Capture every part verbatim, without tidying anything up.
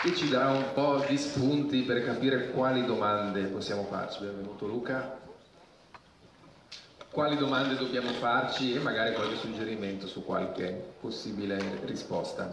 e ci darà un po' di spunti per capire quali domande possiamo farci. Benvenuto Luca. Quali domande dobbiamo farci e magari qualche suggerimento su qualche possibile risposta.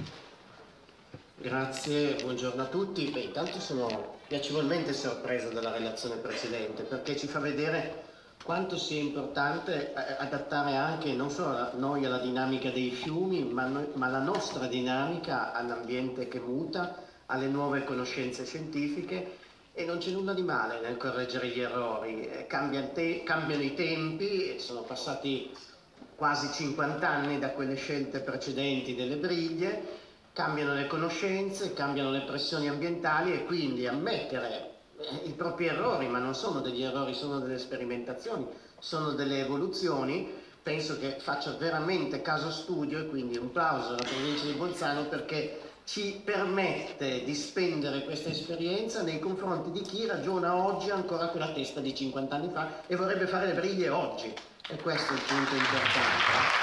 Grazie, buongiorno a tutti. Beh, intanto sono piacevolmente sorpreso dalla relazione precedente perché ci fa vedere quanto sia importante adattare anche non solo noi alla dinamica dei fiumi, ma, noi, ma la nostra dinamica all'ambiente che muta, alle nuove conoscenze scientifiche, e non c'è nulla di male nel correggere gli errori. Cambia te, cambiano i tempi, sono passati quasi cinquanta anni da quelle scelte precedenti delle briglie, cambiano le conoscenze, cambiano le pressioni ambientali e quindi ammettere i propri errori, ma non sono degli errori, sono delle sperimentazioni, sono delle evoluzioni, penso che faccia veramente caso studio, e quindi un plauso alla provincia di Bolzano perché ci permette di spendere questa esperienza nei confronti di chi ragiona oggi ancora con la testa di cinquanta anni fa e vorrebbe fare le briglie oggi, e questo è il punto importante.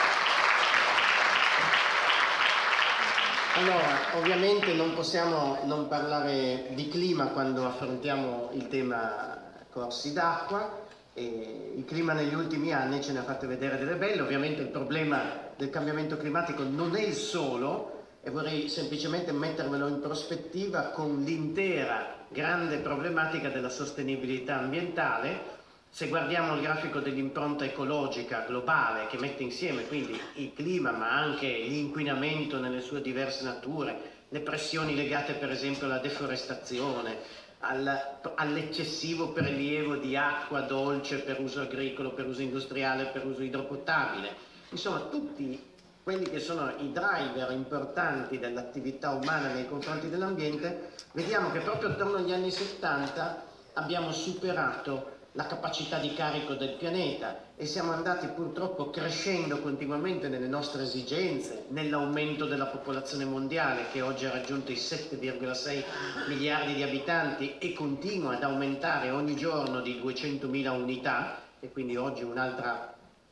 Allora, ovviamente non possiamo non parlare di clima quando affrontiamo il tema corsi d'acqua. Il clima negli ultimi anni ce ne ha fatte vedere delle belle. Ovviamente il problema del cambiamento climatico non è il solo, e vorrei semplicemente mettermelo in prospettiva con l'intera grande problematica della sostenibilità ambientale. Se guardiamo il grafico dell'impronta ecologica globale, che mette insieme quindi il clima ma anche l'inquinamento nelle sue diverse nature, le pressioni legate per esempio alla deforestazione, all'eccessivo prelievo di acqua dolce per uso agricolo, per uso industriale, per uso idropotabile, insomma tutti quelli che sono i driver importanti dell'attività umana nei confronti dell'ambiente, vediamo che proprio attorno agli anni settanta abbiamo superato la capacità di carico del pianeta e siamo andati purtroppo crescendo continuamente nelle nostre esigenze, nell'aumento della popolazione mondiale che oggi ha raggiunto i sette virgola sei miliardi di abitanti e continua ad aumentare ogni giorno di duecentomila unità, e quindi oggi un'altra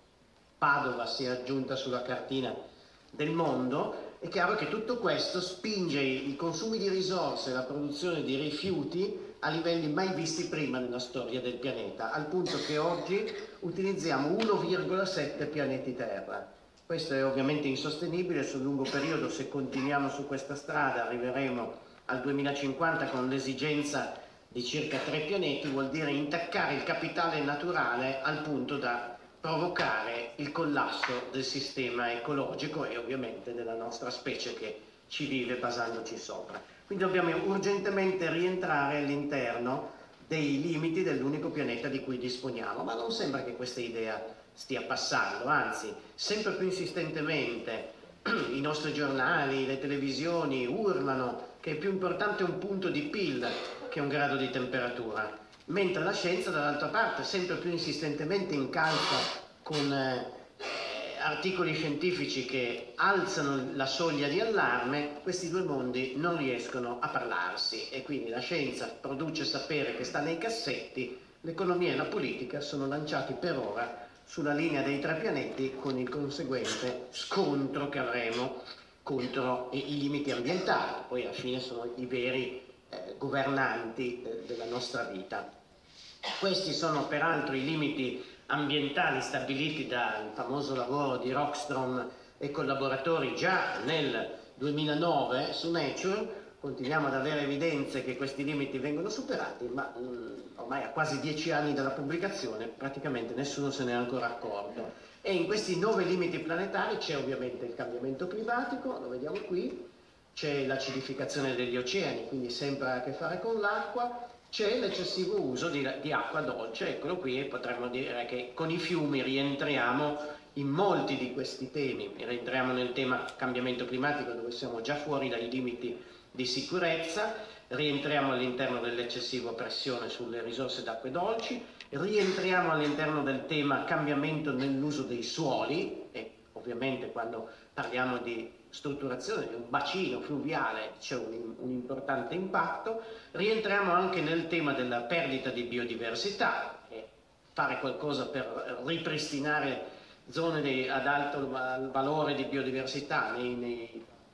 Padova si è aggiunta sulla cartina del mondo. È chiaro che tutto questo spinge i consumi di risorse e la produzione di rifiuti a livelli mai visti prima nella storia del pianeta, al punto che oggi utilizziamo uno virgola sette pianeti Terra. Questo è ovviamente insostenibile sul lungo periodo. Se continuiamo su questa strada arriveremo al duemilacinquanta con l'esigenza di circa tre pianeti, vuol dire intaccare il capitale naturale al punto da provocare il collasso del sistema ecologico e ovviamente della nostra specie che ci vive basandoci sopra. Quindi dobbiamo urgentemente rientrare all'interno dei limiti dell'unico pianeta di cui disponiamo, ma non sembra che questa idea stia passando, anzi, sempre più insistentemente i nostri giornali, le televisioni urlano che è più importante un punto di P I L che un grado di temperatura, mentre la scienza dall'altra parte sempre più insistentemente incalza con eh, articoli scientifici che alzano la soglia di allarme. Questi due mondi non riescono a parlarsi e quindi la scienza produce sapere che sta nei cassetti, l'economia e la politica sono lanciati per ora sulla linea dei tre pianeti, con il conseguente scontro che avremo contro i limiti ambientali, poi alla fine sono i veri eh, governanti eh, della nostra vita. Questi sono peraltro i limiti ambientali stabiliti dal famoso lavoro di Rockstrom e collaboratori già nel duemilanove su Nature. Continuiamo ad avere evidenze che questi limiti vengono superati, ma mh, ormai a quasi dieci anni dalla pubblicazione praticamente nessuno se ne è ancora accorto. E in questi nove limiti planetari c'è ovviamente il cambiamento climatico, lo vediamo qui, c'è l'acidificazione degli oceani, quindi sempre ha a che fare con l'acqua, c'è l'eccessivo uso di, di acqua dolce, eccolo qui, e potremmo dire che con i fiumi rientriamo in molti di questi temi. Rientriamo nel tema cambiamento climatico, dove siamo già fuori dai limiti di sicurezza, rientriamo all'interno dell'eccessiva pressione sulle risorse d'acque dolci, rientriamo all'interno del tema cambiamento nell'uso dei suoli, e ovviamente quando parliamo di strutturazione di un bacino fluviale c'è un, un importante impatto. Rientriamo anche nel tema della perdita di biodiversità, e fare qualcosa per ripristinare zone di, ad alto valore di biodiversità nei, nei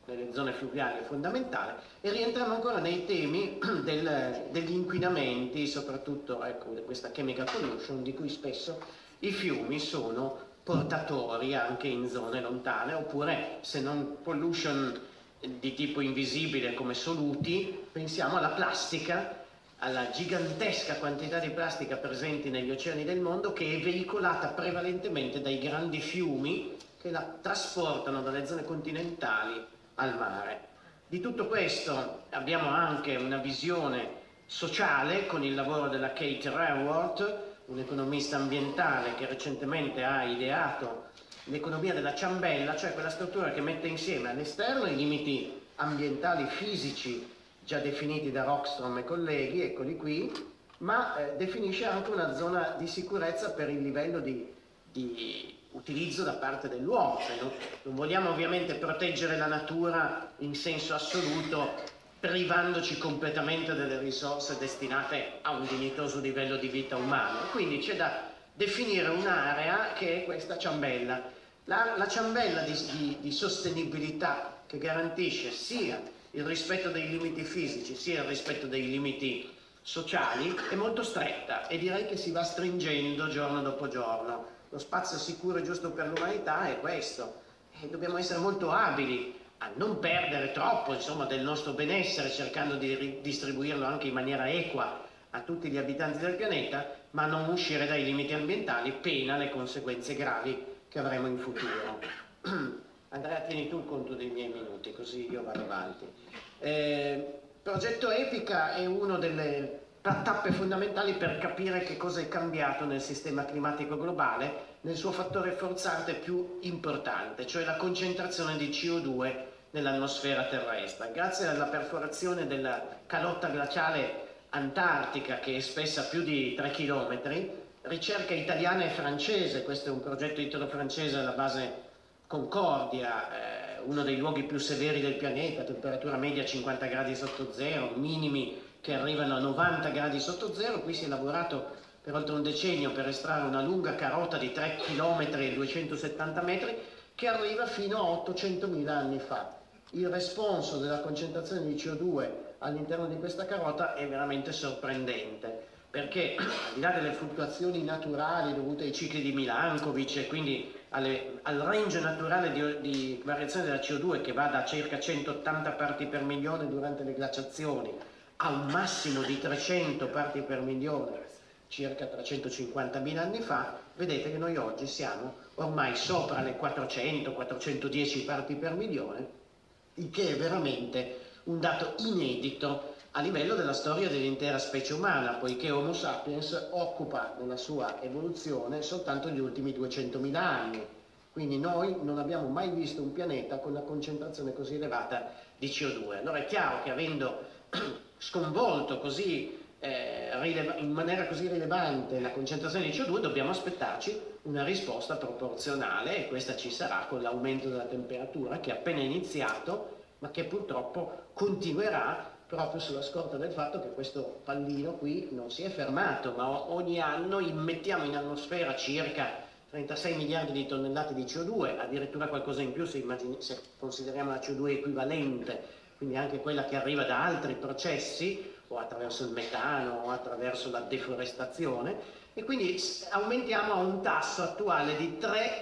nelle zone fluviali è fondamentale, e rientriamo ancora nei temi del, degli inquinamenti, soprattutto ecco, questa chemical pollution, di cui spesso i fiumi sono portatori anche in zone lontane, oppure se non pollution di tipo invisibile come soluti, pensiamo alla plastica, alla gigantesca quantità di plastica presenti negli oceani del mondo, che è veicolata prevalentemente dai grandi fiumi che la trasportano dalle zone continentali al mare. Di tutto questo abbiamo anche una visione sociale con il lavoro della Kate Raworth, un'economista ambientale che recentemente ha ideato l'economia della ciambella, cioè quella struttura che mette insieme all'esterno i limiti ambientali fisici già definiti da Rockstrom e colleghi, eccoli qui, ma eh, definisce anche una zona di sicurezza per il livello di, di utilizzo da parte dell'uomo. Cioè non, non vogliamo ovviamente proteggere la natura in senso assoluto, privandoci completamente delle risorse destinate a un dignitoso livello di vita umana. Quindi c'è da definire un'area che è questa ciambella. La, la ciambella di, di, di sostenibilità che garantisce sia il rispetto dei limiti fisici sia il rispetto dei limiti sociali è molto stretta, e direi che si va stringendo giorno dopo giorno. Lo spazio sicuro e giusto per l'umanità è questo, e dobbiamo essere molto abili a non perdere troppo, insomma, del nostro benessere, cercando di ridistribuirlo anche in maniera equa a tutti gli abitanti del pianeta, ma non uscire dai limiti ambientali, pena le conseguenze gravi che avremo in futuro. Andrea, tieni tu il conto dei miei minuti, così io vado avanti. Eh, Progetto Epica è una delle tappe fondamentali per capire che cosa è cambiato nel sistema climatico globale, nel suo fattore forzante più importante, cioè la concentrazione di C O due nell'atmosfera terrestre. Grazie alla perforazione della calotta glaciale antartica, che è spessa più di tre chilometri, ricerca italiana e francese, questo è un progetto italo-francese alla base Concordia, eh, uno dei luoghi più severi del pianeta, temperatura media cinquanta gradi sotto zero, minimi che arrivano a novanta gradi sotto zero. Qui si è lavorato per oltre un decennio per estrarre una lunga carota di tre chilometri e duecentosettanta metri che arriva fino a ottocentomila anni fa. Il responso della concentrazione di C O due all'interno di questa carota è veramente sorprendente, perché al di là delle fluttuazioni naturali dovute ai cicli di Milankovic e quindi alle, al range naturale di, di variazione della C O due, che va da circa centottanta parti per milione durante le glaciazioni a un massimo di trecento parti per milione circa trecentocinquantamila anni fa, vedete che noi oggi siamo ormai sopra le quattrocento quattrocentodieci parti per milione, il che è veramente un dato inedito a livello della storia dell'intera specie umana, poiché Homo sapiens occupa nella sua evoluzione soltanto gli ultimi duecentomila anni. Quindi noi non abbiamo mai visto un pianeta con una concentrazione così elevata di C O due. Allora è chiaro che, avendo sconvolto così, eh, in maniera così rilevante la concentrazione di C O due, dobbiamo aspettarci una risposta proporzionale, e questa ci sarà con l'aumento della temperatura, che è appena iniziato, ma che purtroppo continuerà proprio sulla scorta del fatto che questo pallino qui non si è fermato, ma ogni anno immettiamo in atmosfera circa trentasei miliardi di tonnellate di C O due, addirittura qualcosa in più se, se consideriamo la C O due equivalente, quindi anche quella che arriva da altri processi, o attraverso il metano o attraverso la deforestazione, e quindi aumentiamo a un tasso attuale di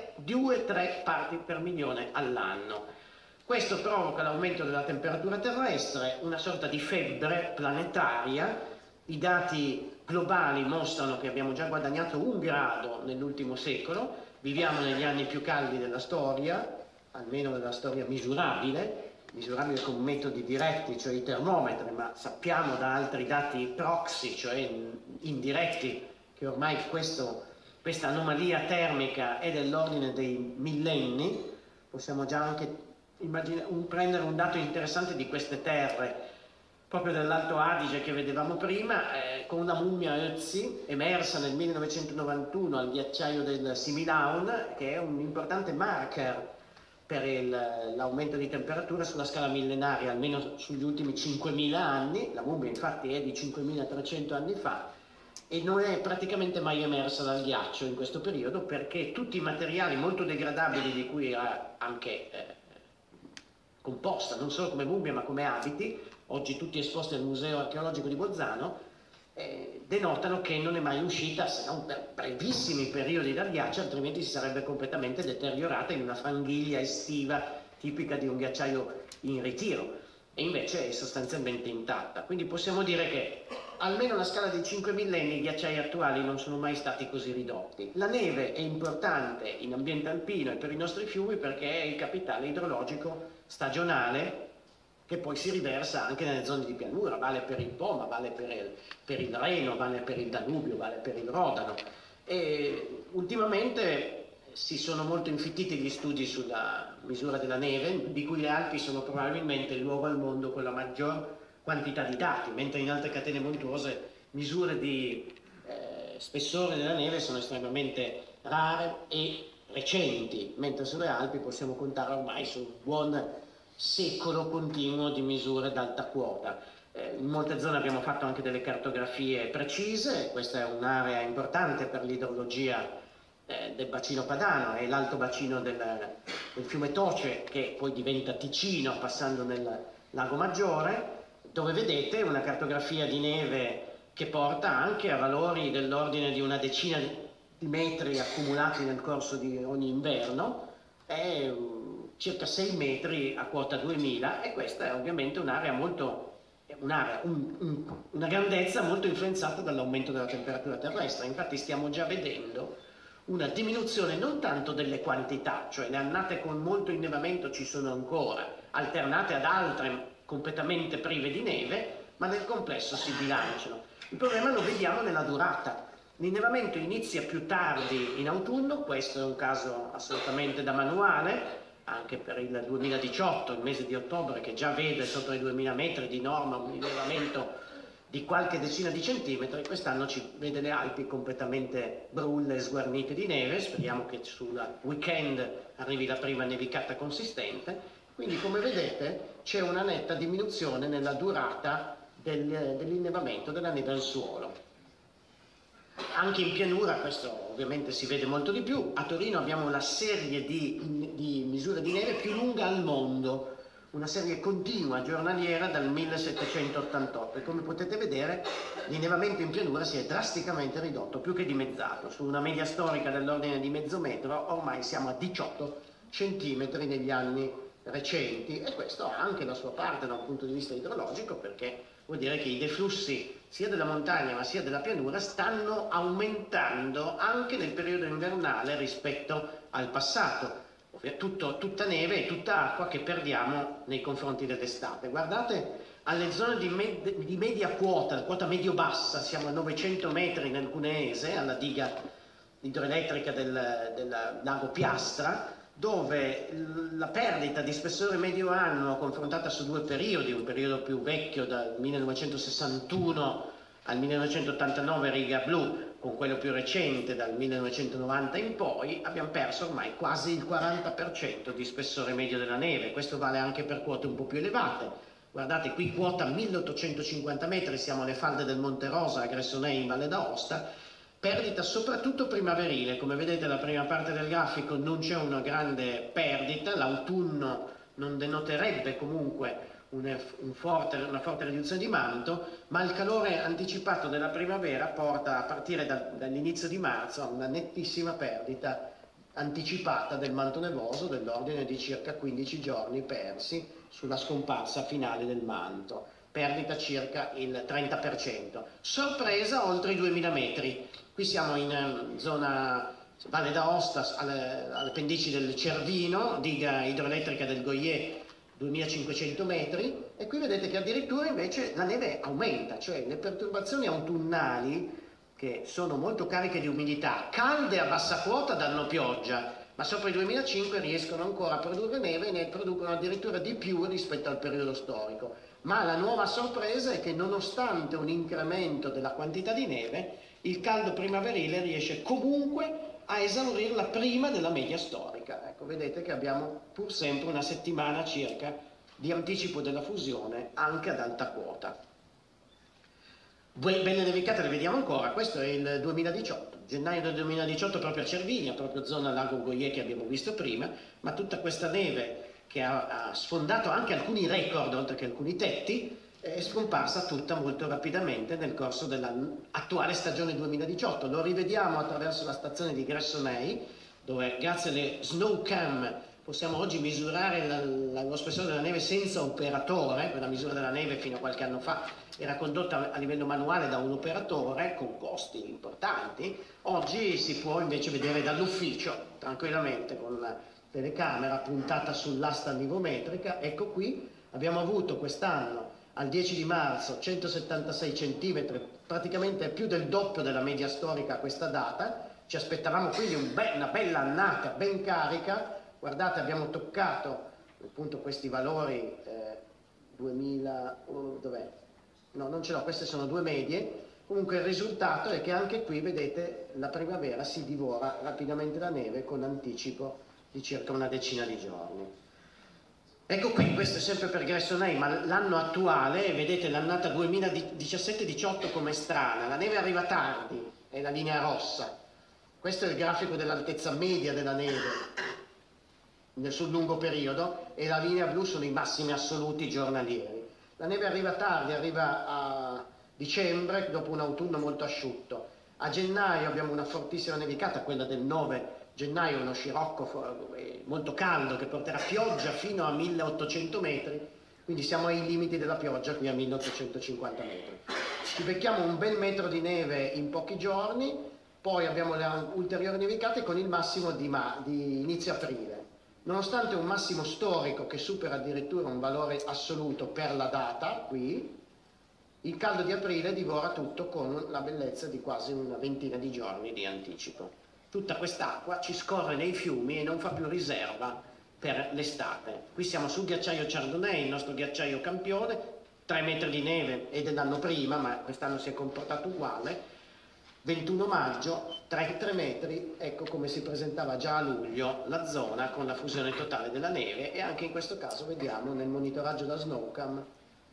due tre parti per milione all'anno. Questo provoca l'aumento della temperatura terrestre, una sorta di febbre planetaria. I dati globali mostrano che abbiamo già guadagnato un grado nell'ultimo secolo, viviamo negli anni più caldi della storia, almeno della storia misurabile, misurabile con metodi diretti, cioè i termometri, ma sappiamo da altri dati proxy, cioè indiretti, che ormai questo, questa anomalia termica è dell'ordine dei millenni. Possiamo già anche un, prendere un dato interessante di queste terre, proprio dell'Alto Adige che vedevamo prima, eh, con una mummia Ötzi emersa nel millenovecentonovantuno al ghiacciaio del Similaun, che è un importante marker per l'aumento di temperatura sulla scala millenaria, almeno sugli ultimi cinquemila anni. La mummia infatti è di cinquemilatrecento anni fa e non è praticamente mai emersa dal ghiaccio in questo periodo, perché tutti i materiali molto degradabili di cui era anche eh, composta, non solo come mummie ma come abiti, oggi tutti esposti al Museo Archeologico di Bolzano, eh, denotano che non è mai uscita se non per brevissimi periodi dal ghiaccio, altrimenti si sarebbe completamente deteriorata in una fanghiglia estiva tipica di un ghiacciaio in ritiro, e invece è sostanzialmente intatta. Quindi possiamo dire che almeno una scala di cinque millenni i ghiacciai attuali non sono mai stati così ridotti. La neve è importante in ambiente alpino e per i nostri fiumi perché è il capitale idrologico stagionale che poi si riversa anche nelle zone di pianura, vale per il Po, ma vale per il, per il Reno, vale per il Danubio, vale per il Rodano. E ultimamente si sono molto infittiti gli studi sulla misura della neve, di cui le Alpi sono probabilmente il luogo al mondo con la maggior quantità di dati, mentre in altre catene montuose misure di eh, spessore della neve sono estremamente rare e recenti, mentre sulle Alpi possiamo contare ormai su un buon secolo continuo di misure d'alta quota. Eh, in molte zone abbiamo fatto anche delle cartografie precise, questa è un'area importante per l'idrologia eh, del bacino padano, è l'alto bacino del, del fiume Toce che poi diventa Ticino passando nel Lago Maggiore, dove vedete una cartografia di neve che porta anche a valori dell'ordine di una decina di metri accumulati nel corso di ogni inverno, è circa sei metri a quota duemila, e questa è ovviamente un'area molto, un'area, un, un, una grandezza molto influenzata dall'aumento della temperatura terrestre. Infatti stiamo già vedendo una diminuzione non tanto delle quantità, cioè le annate con molto innevamento ci sono ancora, alternate ad altre completamente prive di neve, ma nel complesso si bilanciano. Il problema lo vediamo nella durata. L'innevamento inizia più tardi in autunno, questo è un caso assolutamente da manuale, anche per il duemiladiciotto, il mese di ottobre, che già vede sotto i duemila metri di norma un innevamento di qualche decina di centimetri. Quest'anno ci vede le Alpi completamente brulle e sguarnite di neve, speriamo che sul weekend arrivi la prima nevicata consistente. Quindi, come vedete, c'è una netta diminuzione nella durata del, dell'innevamento della neve al suolo. Anche in pianura questo ovviamente si vede molto di più. A Torino abbiamo la serie di, di misure di neve più lunga al mondo, una serie continua, giornaliera, dal millesettecentottantotto, e come potete vedere l'innevamento in pianura si è drasticamente ridotto, più che dimezzato. Su una media storica dell'ordine di mezzo metro ormai siamo a diciotto centimetri negli anni recenti, e questo ha anche la sua parte da un punto di vista idrologico, perché vuol dire che i deflussi sia della montagna ma sia della pianura stanno aumentando anche nel periodo invernale rispetto al passato. Tutto, tutta neve e tutta acqua che perdiamo nei confronti dell'estate. Guardate alle zone di, med di media quota, quota medio-bassa, siamo a novecento metri nel Cuneese, alla diga idroelettrica del, del lago Piastra, dove la perdita di spessore medio annuo confrontata su due periodi, un periodo più vecchio dal millenovecentosessantuno al millenovecentottantanove riga blu, con quello più recente dal millenovecentonovanta in poi, abbiamo perso ormai quasi il quaranta per cento di spessore medio della neve. Questo vale anche per quote un po' più elevate. Guardate qui, quota milleottocentocinquanta metri, siamo alle falde del Monte Rosa a Gressonei in Valle d'Aosta, perdita soprattutto primaverile. Come vedete la prima parte del grafico non c'è una grande perdita, l'autunno non denoterebbe comunque una, un forte, una forte riduzione di manto, ma il calore anticipato della primavera porta a partire da, dall'inizio di marzo a una nettissima perdita anticipata del manto nevoso dell'ordine di circa quindici giorni persi sulla scomparsa finale del manto, perdita circa il trenta per cento. Sorpresa oltre i duemila metri. Qui siamo in um, zona Valle d'Aosta, alle, alle pendici del Cervino, diga idroelettrica del Goyer, duemilacinquecento metri, e qui vedete che addirittura invece la neve aumenta, cioè le perturbazioni autunnali, che sono molto cariche di umidità, calde a bassa quota danno pioggia, ma sopra i duemilacinque riescono ancora a produrre neve e ne producono addirittura di più rispetto al periodo storico. Ma la nuova sorpresa è che nonostante un incremento della quantità di neve, il caldo primaverile riesce comunque a esaurirla prima della media storica. Ecco, vedete che abbiamo pur sempre una settimana circa di anticipo della fusione anche ad alta quota. Belle nevicate le vediamo ancora, questo è il duemiladiciotto, gennaio del duemiladiciotto proprio a Cervinia, proprio zona Lago Goyer che abbiamo visto prima, ma tutta questa neve che ha, ha sfondato anche alcuni record, oltre che alcuni tetti, è scomparsa tutta molto rapidamente nel corso dell'attuale stagione duemiladiciotto. Lo rivediamo attraverso la stazione di Gressoney, dove grazie alle snow cam possiamo oggi misurare la, la, lo spessore della neve senza operatore. Quella misura della neve fino a qualche anno fa era condotta a livello manuale da un operatore con costi importanti. Oggi si può invece vedere dall'ufficio tranquillamente con la telecamera puntata sull'asta nivometrica. Ecco qui abbiamo avuto quest'anno al dieci di marzo centosettantasei centimetri, praticamente più del doppio della media storica a questa data. Ci aspettavamo quindi un be una bella annata ben carica. Guardate, abbiamo toccato appunto questi valori eh, duemila, oh, dov'è? No, non ce l'ho, queste sono due medie. Comunque il risultato è che anche qui, vedete, la primavera si divora rapidamente la neve con anticipo di circa una decina di giorni. Ecco qui, questo è sempre per Gressoney, ma l'anno attuale, vedete l'annata duemiladiciassette diciotto com'è strana, la neve arriva tardi, è la linea rossa. Questo è il grafico dell'altezza media della neve sul lungo periodo, e la linea blu sono i massimi assoluti giornalieri. La neve arriva tardi, arriva a dicembre, dopo un autunno molto asciutto. A gennaio abbiamo una fortissima nevicata, quella del nove gennaio, uno scirocco molto caldo che porterà pioggia fino a milleottocento metri, quindi siamo ai limiti della pioggia qui a milleottocentocinquanta metri. Ci becchiamo un bel metro di neve in pochi giorni, poi abbiamo le ulteriori nevicate con il massimo di, ma di inizio aprile. Nonostante un massimo storico che supera addirittura un valore assoluto per la data, qui, il caldo di aprile divora tutto con la bellezza di quasi una ventina di giorni di anticipo. Tutta quest'acqua ci scorre nei fiumi e non fa più riserva per l'estate. Qui siamo sul ghiacciaio Chardonnay, il nostro ghiacciaio campione, tre metri di neve è dell'anno prima, ma quest'anno si è comportato uguale. ventuno maggio, tre metri, ecco come si presentava già a luglio la zona con la fusione totale della neve, e anche in questo caso vediamo nel monitoraggio da SNOWCAM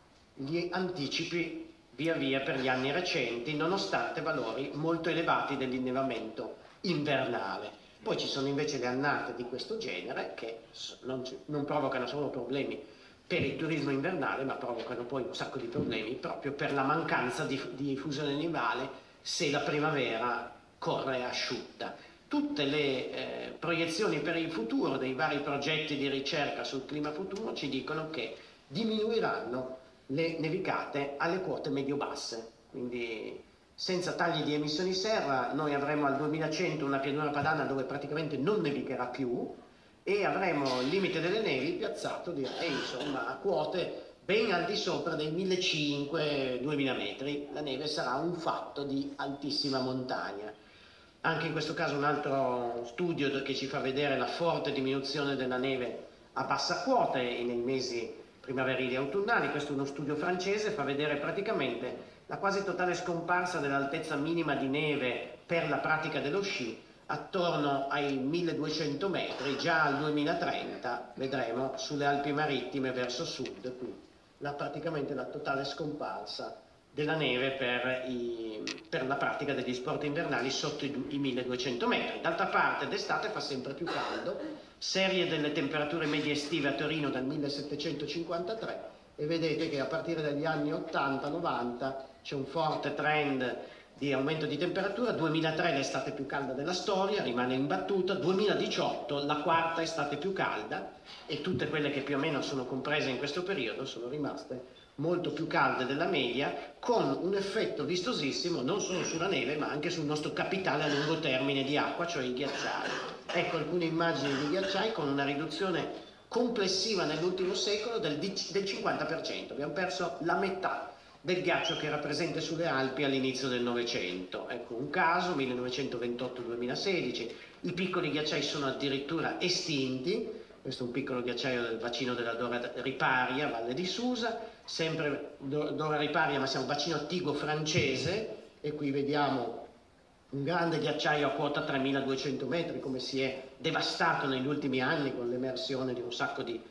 gli anticipi via via per gli anni recenti, nonostante valori molto elevati dell'innevamento invernale. Poi ci sono invece le annate di questo genere che non, non provocano solo problemi per il turismo invernale, ma provocano poi un sacco di problemi proprio per la mancanza di, di fusione nivale se la primavera corre asciutta. Tutte le eh, proiezioni per il futuro dei vari progetti di ricerca sul clima futuro ci dicono che diminuiranno le nevicate alle quote medio-basse, quindi senza tagli di emissioni serra noi avremo al duemilacento una pianura padana dove praticamente non nevicherà più, e avremo il limite delle nevi piazzato, direi, insomma, a quote ben al di sopra dei millecinquecento duemila metri. La neve sarà un fatto di altissima montagna. Anche in questo caso un altro studio che ci fa vedere la forte diminuzione della neve a bassa quota e nei mesi primaverili e autunnali. Questo è uno studio francese, fa vedere praticamente la quasi totale scomparsa dell'altezza minima di neve per la pratica dello sci attorno ai milleduecento metri. Già al duemilatrenta vedremo sulle Alpi Marittime verso sud qui la, praticamente la totale scomparsa della neve per, i, per la pratica degli sport invernali sotto i, i milleduecento metri. D'altra parte d'estate fa sempre più caldo, serie delle temperature medie estive a Torino dal millesettecentocinquantatré, e vedete che a partire dagli anni ottanta novanta c'è un forte trend di aumento di temperatura. duemilatré l'estate più calda della storia, rimane imbattuta. duemiladiciotto la quarta estate più calda, e tutte quelle che più o meno sono comprese in questo periodo sono rimaste molto più calde della media, con un effetto vistosissimo non solo sulla neve ma anche sul nostro capitale a lungo termine di acqua, cioè i ghiacciai. Ecco alcune immagini di ghiacciai con una riduzione complessiva nell'ultimo secolo del, del cinquanta per cento. Abbiamo perso la metà del ghiaccio che era presente sulle Alpi all'inizio del Novecento. Ecco un caso, millenovecentoventotto duemilasedici, i piccoli ghiacciai sono addirittura estinti. Questo è un piccolo ghiacciaio del bacino della Dora Riparia, Valle di Susa, sempre Dora Riparia ma siamo bacino attigo francese, e qui vediamo un grande ghiacciaio a quota tremiladuecento metri, come si è devastato negli ultimi anni con l'emersione di un sacco di,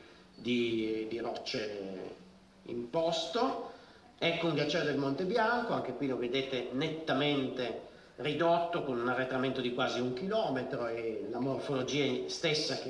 di, di rocce in posto. Ecco un ghiacciaio del Monte Bianco, anche qui lo vedete nettamente ridotto con un arretramento di quasi un chilometro, e la morfologia stessa che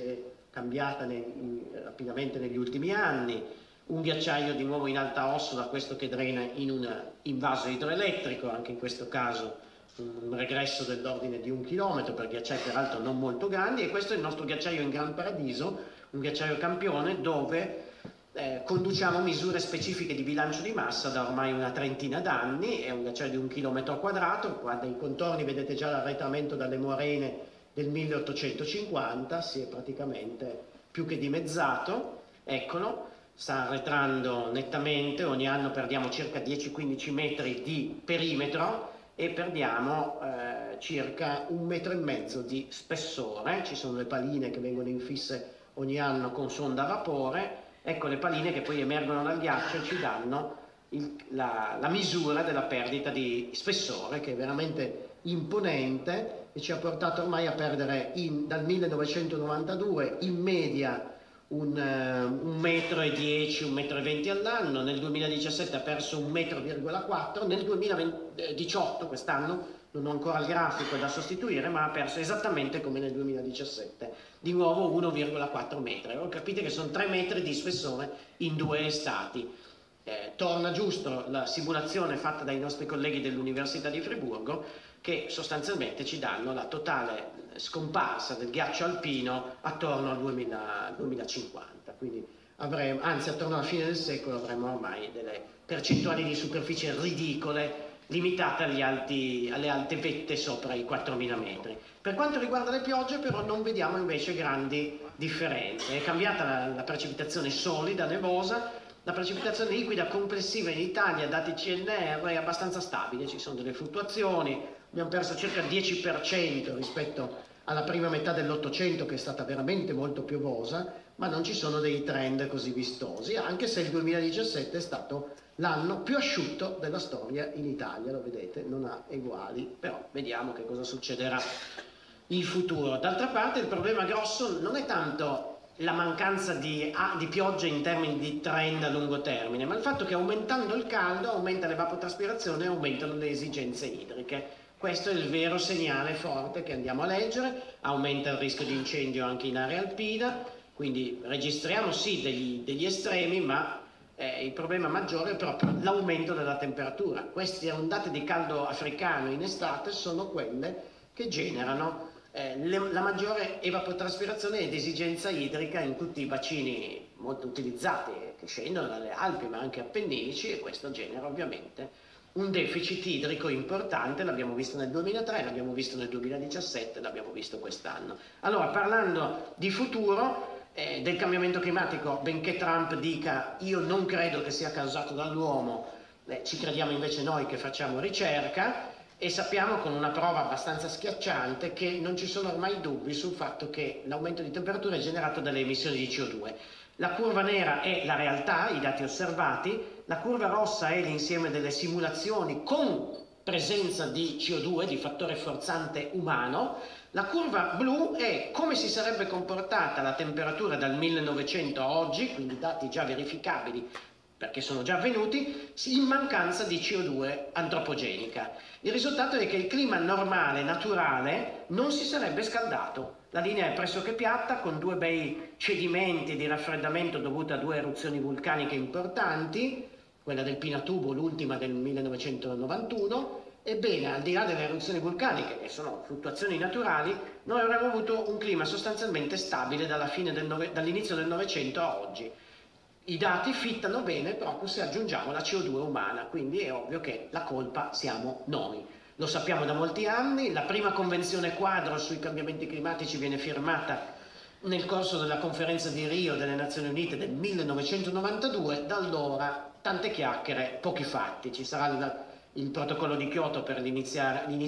cambiata nel, in, rapidamente negli ultimi anni, un ghiacciaio di nuovo in alta ossola, questo che drena in un invaso idroelettrico, anche in questo caso un regresso dell'ordine di un chilometro per ghiacciai peraltro non molto grandi, e questo è il nostro ghiacciaio in Gran Paradiso, un ghiacciaio campione dove eh, conduciamo misure specifiche di bilancio di massa da ormai una trentina d'anni. È un ghiacciaio di un chilometro quadrato, qua dai contorni vedete già l'arretramento dalle morene del milleottocentocinquanta, si è praticamente più che dimezzato, eccolo, sta arretrando nettamente, ogni anno perdiamo circa dieci quindici metri di perimetro e perdiamo eh, circa un metro e mezzo di spessore. Ci sono le paline che vengono infisse ogni anno con sonda a vapore, ecco le paline che poi emergono dal ghiaccio e ci danno il, la, la misura della perdita di spessore, che è veramente imponente e ci ha portato ormai a perdere in, dal millenovecentonovantadue in media un, uh, un metro e dieci, un metro e venti all'anno. Nel duemiladiciassette ha perso un metro virgola quattro, nel duemiladiciotto, quest'anno, non ho ancora il grafico da sostituire, ma ha perso esattamente come nel duemiladiciassette, di nuovo uno virgola quattro metri. Allora, capite che sono tre metri di spessore in due estati. Eh, torna giusto la simulazione fatta dai nostri colleghi dell'Università di Friburgo, che sostanzialmente ci danno la totale scomparsa del ghiaccio alpino attorno al duemila, duemilacinquanta, quindi avremo, anzi attorno alla fine del secolo avremo ormai delle percentuali di superficie ridicole, limitate agli alti, alle alte vette sopra i quattromila metri. Per quanto riguarda le piogge però non vediamo invece grandi differenze. È cambiata la, la precipitazione solida, nevosa. La precipitazione liquida complessiva in Italia, dati C N R, è abbastanza stabile, ci sono delle fluttuazioni, abbiamo perso circa il dieci per cento rispetto alla prima metà dell'Ottocento, che è stata veramente molto piovosa, ma non ci sono dei trend così vistosi, anche se il duemiladiciassette è stato l'anno più asciutto della storia in Italia, lo vedete, non ha eguali, però vediamo che cosa succederà in futuro. D'altra parte il problema grosso non è tanto la mancanza di, ah, di pioggia in termini di trend a lungo termine, ma il fatto che aumentando il caldo aumenta l'evapotraspirazione e aumentano le esigenze idriche. Questo è il vero segnale forte che andiamo a leggere. Aumenta il rischio di incendio anche in area alpina, quindi registriamo sì degli, degli estremi, ma eh, il problema maggiore è proprio l'aumento della temperatura. Queste ondate di caldo africano in estate sono quelle che generano Eh, le, la maggiore evapotraspirazione ed esigenza idrica in tutti i bacini molto utilizzati che scendono dalle Alpi ma anche appenninici, e questo genera ovviamente un deficit idrico importante. L'abbiamo visto nel duemilatré, l'abbiamo visto nel duemiladiciassette, l'abbiamo visto quest'anno. Allora, parlando di futuro, eh, del cambiamento climatico, benché Trump dica io non credo che sia causato dall'uomo, eh, ci crediamo invece noi che facciamo ricerca. E sappiamo con una prova abbastanza schiacciante che non ci sono ormai dubbi sul fatto che l'aumento di temperatura è generato dalle emissioni di C O due. La curva nera è la realtà, i dati osservati, la curva rossa è l'insieme delle simulazioni con presenza di C O due, di fattore forzante umano, la curva blu è come si sarebbe comportata la temperatura dal millenovecento a oggi, quindi dati già verificabili perché sono già avvenuti, in mancanza di C O due antropogenica. Il risultato è che il clima normale, naturale, non si sarebbe scaldato. La linea è pressoché piatta, con due bei cedimenti di raffreddamento dovuti a due eruzioni vulcaniche importanti, quella del Pinatubo, l'ultima del millenovecentonovantuno. Ebbene, al di là delle eruzioni vulcaniche, che sono fluttuazioni naturali, noi avremmo avuto un clima sostanzialmente stabile dalla fine del nove, dall'inizio del Novecento a oggi. I dati fittano bene proprio se aggiungiamo la C O due umana, quindi è ovvio che la colpa siamo noi. Lo sappiamo da molti anni, la prima convenzione quadro sui cambiamenti climatici viene firmata nel corso della conferenza di Rio delle Nazioni Unite del millenovecentonovantadue, da allora tante chiacchiere, pochi fatti. Ci sarà il, il protocollo di Kyoto per l'inizio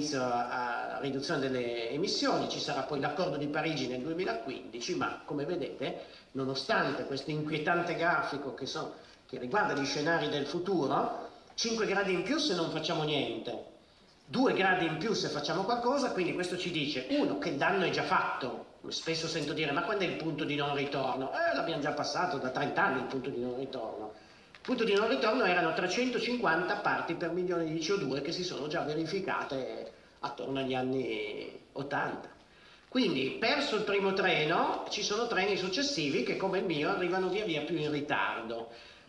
a, a riduzione delle emissioni, ci sarà poi l'accordo di Parigi nel duemilaquindici, ma come vedete, nonostante questo inquietante grafico che, so, che riguarda gli scenari del futuro, cinque gradi in più se non facciamo niente, due gradi in più se facciamo qualcosa, quindi questo ci dice, uno, che il danno è già fatto. Spesso sento dire, ma quando è il punto di non ritorno? Eh, l'abbiamo già passato, da trenta anni il punto di non ritorno. Il punto di non ritorno erano trecentocinquanta parti per milione di C O due che si sono già verificate attorno agli anni ottanta. Quindi, perso il primo treno, ci sono treni successivi che, come il mio, arrivano via via più in ritardo.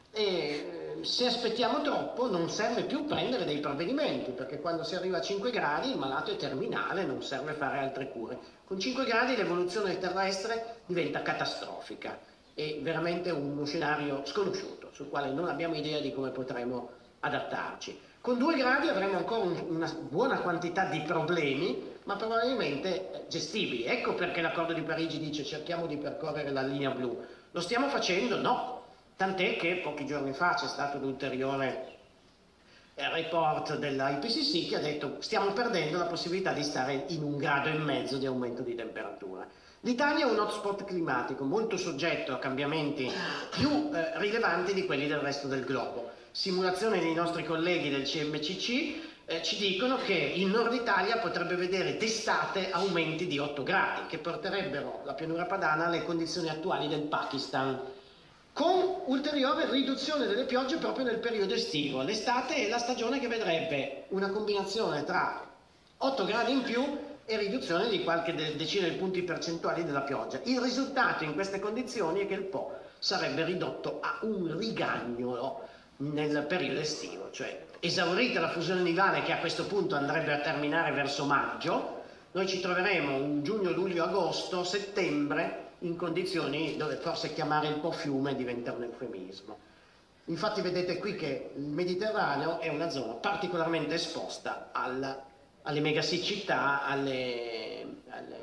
E se aspettiamo troppo non serve più prendere dei provvedimenti, perché quando si arriva a cinque gradi il malato è terminale, non serve fare altre cure. Con cinque gradi l'evoluzione terrestre diventa catastrofica, è veramente uno scenario sconosciuto, sul quale non abbiamo idea di come potremo adattarci. Con due gradi avremo ancora un, una buona quantità di problemi, ma probabilmente gestibili. Ecco perché l'accordo di Parigi dice cerchiamo di percorrere la linea blu. Lo stiamo facendo? No. Tant'è che pochi giorni fa c'è stato un ulteriore report dell'I P C C che ha detto stiamo perdendo la possibilità di stare in un grado e mezzo di aumento di temperatura. L'Italia è un hotspot climatico molto soggetto a cambiamenti più eh, rilevanti di quelli del resto del globo. Simulazioni dei nostri colleghi del C M C C eh, ci dicono che il nord Italia potrebbe vedere d'estate aumenti di otto gradi che porterebbero la pianura padana alle condizioni attuali del Pakistan, con ulteriore riduzione delle piogge proprio nel periodo estivo. L'estate è la stagione che vedrebbe una combinazione tra otto gradi in più e riduzione di qualche decina di punti percentuali della pioggia. Il risultato in queste condizioni è che il Po sarebbe ridotto a un rigagnolo nel periodo estivo, cioè esaurita la fusione nivale che a questo punto andrebbe a terminare verso maggio, noi ci troveremo in giugno, luglio, agosto, settembre in condizioni dove forse chiamare il Po fiume diventa un eufemismo. Infatti vedete qui che il Mediterraneo è una zona particolarmente esposta al, alle megasiccità, alle, alle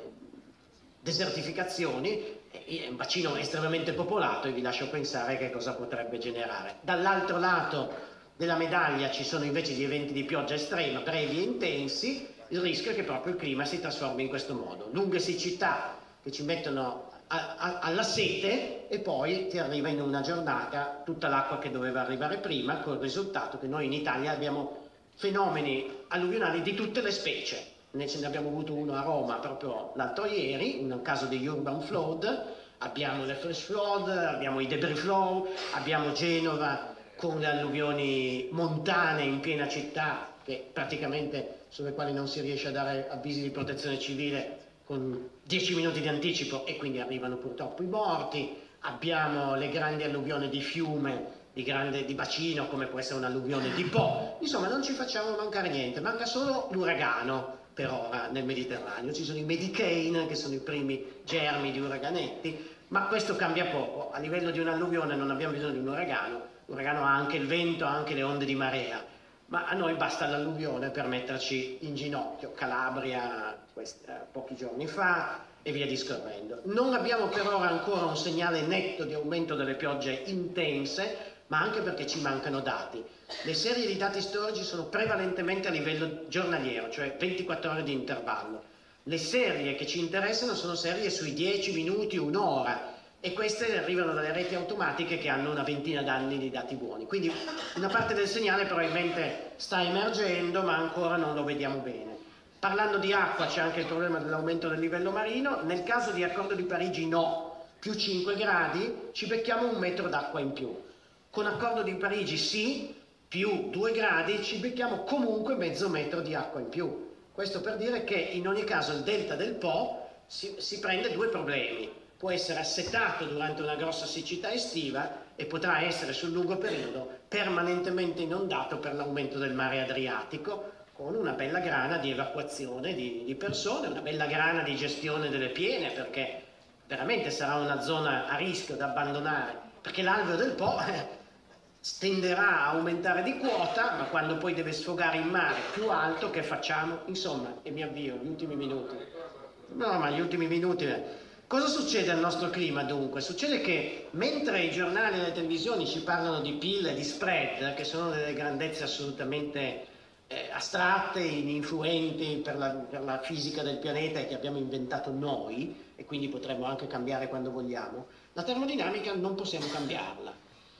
desertificazioni, è un bacino estremamente popolato e vi lascio pensare che cosa potrebbe generare. Dall'altro lato della medaglia ci sono invece gli eventi di pioggia estrema, brevi e intensi, il rischio è che proprio il clima si trasformi in questo modo. Lunghe siccità che ci mettono a, a, alla sete e poi ti arriva in una giornata tutta l'acqua che doveva arrivare prima, col risultato che noi in Italia abbiamo fenomeni alluvionali di tutte le specie. Ne ce ne abbiamo avuto uno a Roma proprio l'altro ieri, un caso di urban flood, abbiamo le flash flood, abbiamo i debris flow, abbiamo Genova con le alluvioni montane in piena città, che praticamente sulle quali non si riesce a dare avvisi di protezione civile con dieci minuti di anticipo e quindi arrivano purtroppo i morti. Abbiamo le grandi alluvioni di fiume, di, grande, di bacino, come può essere un'alluvione di Po. Insomma, non ci facciamo mancare niente, manca solo l'uragano per ora nel Mediterraneo. Ci sono i Medicane, che sono i primi germi di uraganetti, ma questo cambia poco. A livello di un'alluvione non abbiamo bisogno di un uragano, l'uragano ha anche il vento, ha anche le onde di marea, ma a noi basta l'alluvione per metterci in ginocchio. Calabria questi, eh, pochi giorni fa e via discorrendo. Non abbiamo per ora ancora un segnale netto di aumento delle piogge intense, ma anche perché ci mancano dati. Le serie di dati storici sono prevalentemente a livello giornaliero, cioè ventiquattro ore di intervallo. Le serie che ci interessano sono serie sui dieci minuti, un'ora, e queste arrivano dalle reti automatiche che hanno una ventina d'anni di dati buoni. Quindi una parte del segnale probabilmente sta emergendo, ma ancora non lo vediamo bene. Parlando di acqua c'è anche il problema dell'aumento del livello marino. Nel caso di Accordo di Parigi no, più cinque gradi, ci becchiamo un metro d'acqua in più. Con Accordo di Parigi sì, più due gradi, ci becchiamo comunque mezzo metro di acqua in più. Questo per dire che in ogni caso il delta del Po si, si prende due problemi. Può essere assetato durante una grossa siccità estiva e potrà essere sul lungo periodo permanentemente inondato per l'aumento del mare Adriatico, con una bella grana di evacuazione di, di persone, una bella grana di gestione delle piene, perché veramente sarà una zona a rischio da abbandonare, perché l'alveo del Po eh, tenderà a aumentare di quota, ma quando poi deve sfogare in mare più alto, che facciamo? Insomma, e mi avvio, gli ultimi minuti. No, ma gli ultimi minuti... Eh. Cosa succede al nostro clima dunque? Succede che mentre i giornali e le televisioni ci parlano di P I L e di spread, che sono delle grandezze assolutamente eh, astratte, ininfluenti per la, per la fisica del pianeta e che abbiamo inventato noi, e quindi potremmo anche cambiare quando vogliamo, la termodinamica non possiamo cambiarla.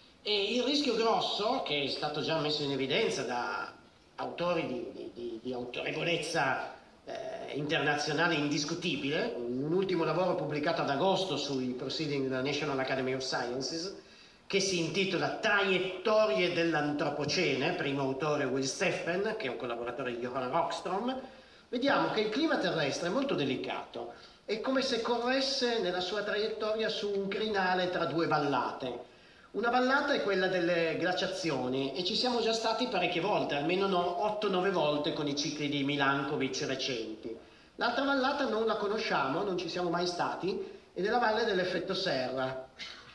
E il rischio grosso, che è stato già messo in evidenza da autori di, di, di, di autorevolezza Eh, internazionale indiscutibile, un ultimo lavoro pubblicato ad agosto sui Proceedings della National Academy of Sciences, che si intitola Traiettorie dell'Antropocene, primo autore Will Steffen, che è un collaboratore di Johan Rockström. Vediamo che il clima terrestre è molto delicato. è come se corresse nella sua traiettoria su un crinale tra due vallate. Una vallata è quella delle glaciazioni e ci siamo già stati parecchie volte, almeno otto nove volte con i cicli di Milankovic recenti. L'altra vallata non la conosciamo, non ci siamo mai stati, ed è la valle dell'effetto serra.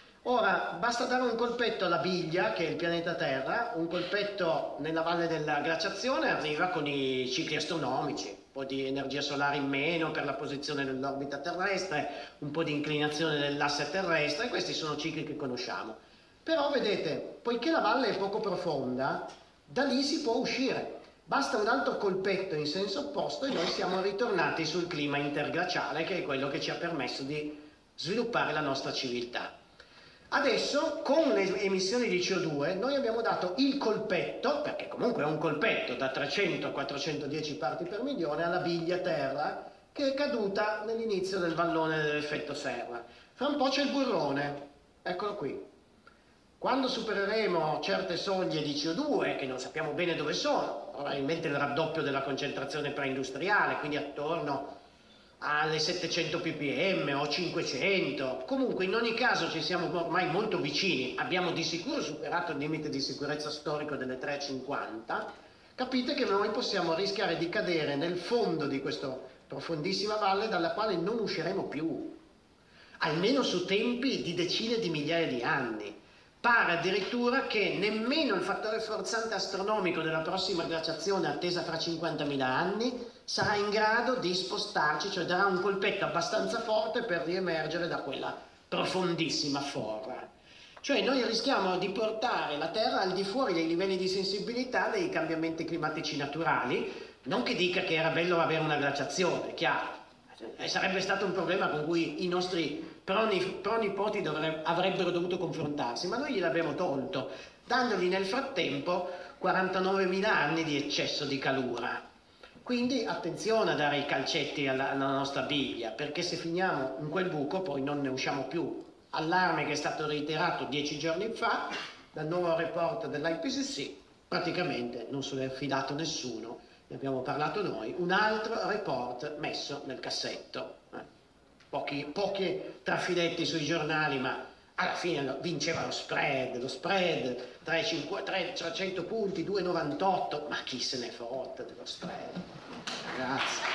Ora, basta dare un colpetto alla biglia, che è il pianeta Terra, un colpetto nella valle della glaciazione arriva con i cicli astronomici, un po' di energia solare in meno per la posizione dell'orbita terrestre, un po' di inclinazione dell'asse terrestre, questi sono cicli che conosciamo. Però vedete, poiché la valle è poco profonda, da lì si può uscire. Basta un altro colpetto in senso opposto e noi siamo ritornati sul clima interglaciale, che è quello che ci ha permesso di sviluppare la nostra civiltà. Adesso, con le emissioni di C O due, noi abbiamo dato il colpetto, perché comunque è un colpetto da trecento a quattrocentodieci parti per milione, alla biglia Terra, che è caduta nell'inizio del vallone dell'effetto serra. Fra un po' c'è il burrone, eccolo qui. Quando supereremo certe soglie di C O due, che non sappiamo bene dove sono, probabilmente il raddoppio della concentrazione preindustriale, quindi attorno alle settecento ppm o cinquecento, comunque in ogni caso ci siamo ormai molto vicini, abbiamo di sicuro superato il limite di sicurezza storico delle tre virgola cinquanta, capite che noi possiamo rischiare di cadere nel fondo di questa profondissima valle dalla quale non usciremo più, almeno su tempi di decine di migliaia di anni. Pare addirittura che nemmeno il fattore forzante astronomico della prossima glaciazione, attesa fra cinquantamila anni, sarà in grado di spostarci, cioè darà un colpetto abbastanza forte per riemergere da quella profondissima forra. Cioè noi rischiamo di portare la Terra al di fuori dei livelli di sensibilità dei cambiamenti climatici naturali, non che dica che era bello avere una glaciazione, chiaro, e sarebbe stato un problema con cui i nostri pronipoti avrebbero dovuto confrontarsi, ma noi gliel'abbiamo tolto, dandogli nel frattempo quarantanovemila anni di eccesso di calura. Quindi attenzione a dare i calcetti alla, alla nostra biglia, perché se finiamo in quel buco poi non ne usciamo più. Allarme che è stato reiterato dieci giorni fa dal nuovo report dell'I P C C, praticamente non se ne è fidato nessuno, ne abbiamo parlato noi, un altro report messo nel cassetto. Eh. Pochi, pochi trafiletti sui giornali, ma alla fine vinceva lo spread, lo spread, trecento punti, due virgola novantotto, ma chi se ne fotte dello spread? Grazie.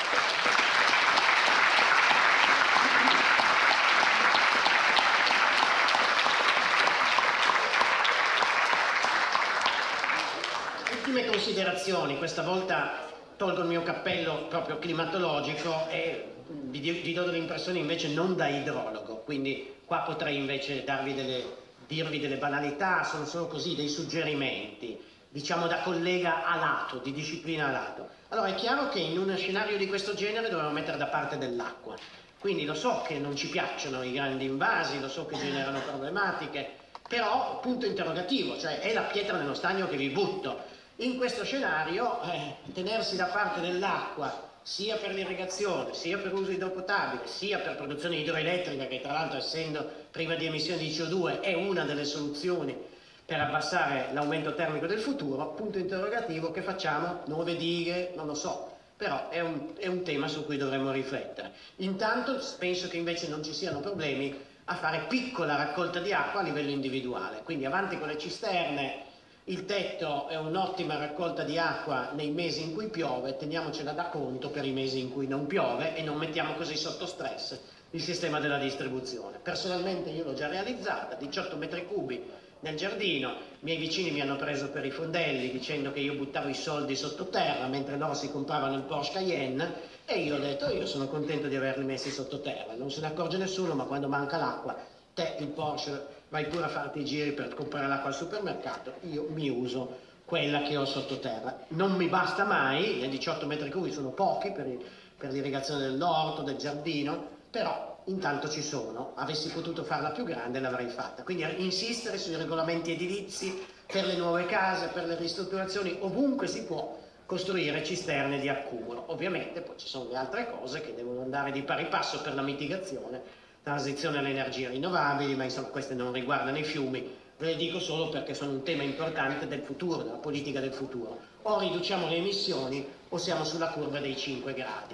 Ultime considerazioni, questa volta tolgo il mio cappello proprio climatologico e vi, vi do delle impressioni invece non da idrologo, quindi qua potrei invece darvi delle, dirvi delle banalità, sono solo così dei suggerimenti, diciamo da collega a lato, di disciplina a lato. Allora è chiaro che in uno scenario di questo genere dobbiamo mettere da parte dell'acqua, quindi lo so che non ci piacciono i grandi invasi, lo so che generano problematiche, però punto interrogativo, cioè è la pietra nello stagno che vi butto. In questo scenario eh, tenersi da parte dell'acqua sia per l'irrigazione, sia per uso idropotabile, sia per produzione idroelettrica, che tra l'altro essendo priva di emissioni di C O due è una delle soluzioni per abbassare l'aumento termico del futuro, punto interrogativo, che facciamo? Nuove dighe? Non lo so, però è un, è un tema su cui dovremmo riflettere. Intanto penso che invece non ci siano problemi a fare piccola raccolta di acqua a livello individuale, quindi avanti con le cisterne. Il tetto è un'ottima raccolta di acqua nei mesi in cui piove, teniamocela da conto per i mesi in cui non piove e non mettiamo così sotto stress il sistema della distribuzione. Personalmente io l'ho già realizzata, diciotto metri cubi nel giardino, i miei vicini mi hanno preso per i fondelli dicendo che io buttavo i soldi sottoterra mentre loro si compravano il Porsche Cayenne e io ho detto io sono contento di averli messi sottoterra, non se ne accorge nessuno, ma quando manca l'acqua te il Porsche vai pure a farti i giri per comprare l'acqua al supermercato, io mi uso quella che ho sottoterra. Non mi basta mai, i diciotto metri cubi sono pochi per, per l'irrigazione dell'orto, del giardino, però intanto ci sono, avessi potuto farla più grande l'avrei fatta. Quindi insistere sui regolamenti edilizi per le nuove case, per le ristrutturazioni, ovunque si può costruire cisterne di accumulo. Ovviamente poi ci sono le altre cose che devono andare di pari passo per la mitigazione, transizione alle energie rinnovabili, ma insomma queste non riguardano i fiumi, ve le dico solo perché sono un tema importante del futuro, della politica del futuro. O riduciamo le emissioni o siamo sulla curva dei cinque gradi.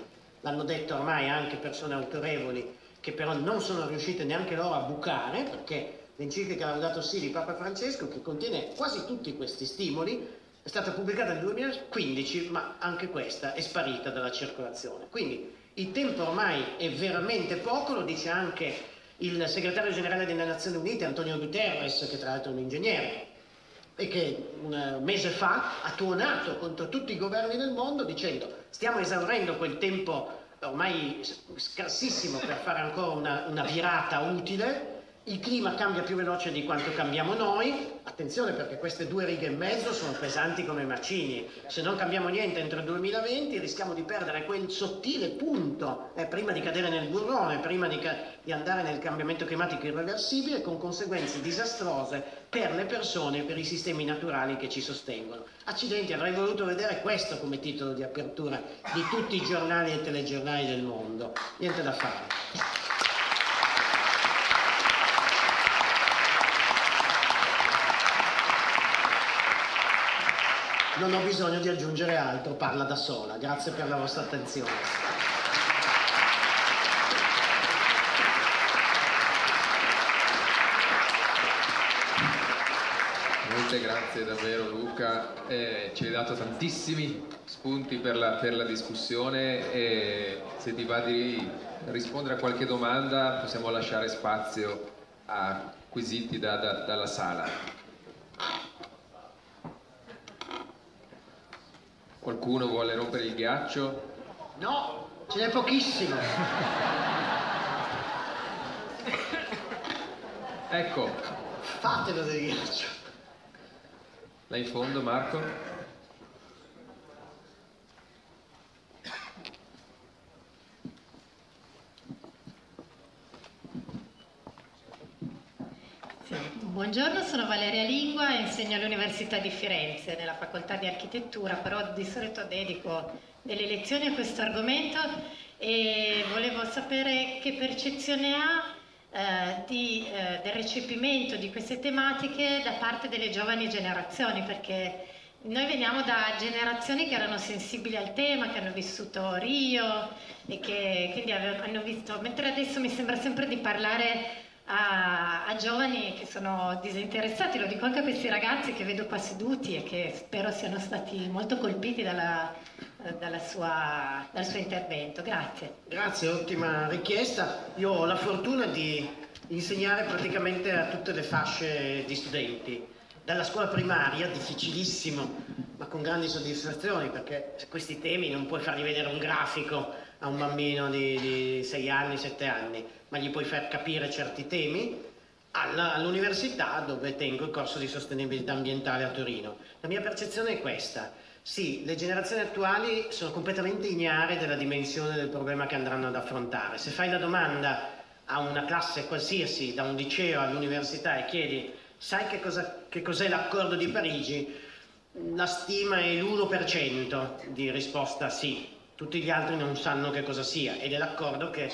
l'hanno detto ormai anche persone autorevoli, che però non sono riuscite neanche loro a bucare, perché l'enciclica Laudato Si di Papa Francesco, che contiene quasi tutti questi stimoli, è stata pubblicata nel duemilaquindici, ma anche questa è sparita dalla circolazione. Quindi il tempo ormai è veramente poco, lo dice anche il segretario generale delle Nazioni Unite, Antonio Guterres, che tra l'altro è un ingegnere, e che un mese fa ha tuonato contro tutti i governi del mondo dicendo: stiamo esaurendo quel tempo ormai scarsissimo per fare ancora una, una virata utile, il clima cambia più veloce di quanto cambiamo noi, attenzione perché queste due righe e mezzo sono pesanti come macigni, se non cambiamo niente entro il duemilaventi rischiamo di perdere quel sottile punto eh, prima di cadere nel burrone, prima di, di andare nel cambiamento climatico irreversibile, con conseguenze disastrose per le persone e per i sistemi naturali che ci sostengono. Accidenti, avrei voluto vedere questo come titolo di apertura di tutti i giornali e telegiornali del mondo, niente da fare. Non ho bisogno di aggiungere altro, parla da sola. Grazie per la vostra attenzione. Molte grazie davvero Luca, eh, ci hai dato tantissimi spunti per la, per la discussione e se ti va di rispondere a qualche domanda possiamo lasciare spazio a quesiti da, da, dalla sala. Qualcuno vuole rompere il ghiaccio? No, ce n'è pochissimo. Ecco. Fatelo del ghiaccio. Là in fondo, Marco? Buongiorno, sono Valeria Lingua e insegno all'Università di Firenze nella facoltà di architettura, però di solito dedico delle lezioni a questo argomento e volevo sapere che percezione ha eh, di, eh, del recepimento di queste tematiche da parte delle giovani generazioni, perché noi veniamo da generazioni che erano sensibili al tema, che hanno vissuto Rio e che quindi hanno visto, mentre adesso mi sembra sempre di parlare A, a giovani che sono disinteressati, lo dico anche a questi ragazzi che vedo qua seduti e che spero siano stati molto colpiti dalla, dalla sua, dal suo intervento. Grazie. Grazie, ottima richiesta. Io ho la fortuna di insegnare praticamente a tutte le fasce di studenti, dalla scuola primaria, difficilissimo, ma con grandi soddisfazioni, perché questi temi non puoi fargli vedere un grafico a un bambino di, di sei anni, sette anni, ma gli puoi far capire certi temi, all'università dove tengo il corso di sostenibilità ambientale a Torino. La mia percezione è questa: sì, le generazioni attuali sono completamente ignare della dimensione del problema che andranno ad affrontare. Se fai la domanda a una classe qualsiasi, da un liceo all'università, e chiedi sai che cosa, che cos'è l'accordo di Parigi, la stima è l'uno per cento di risposta sì. Tutti gli altri non sanno che cosa sia, ed è l'accordo che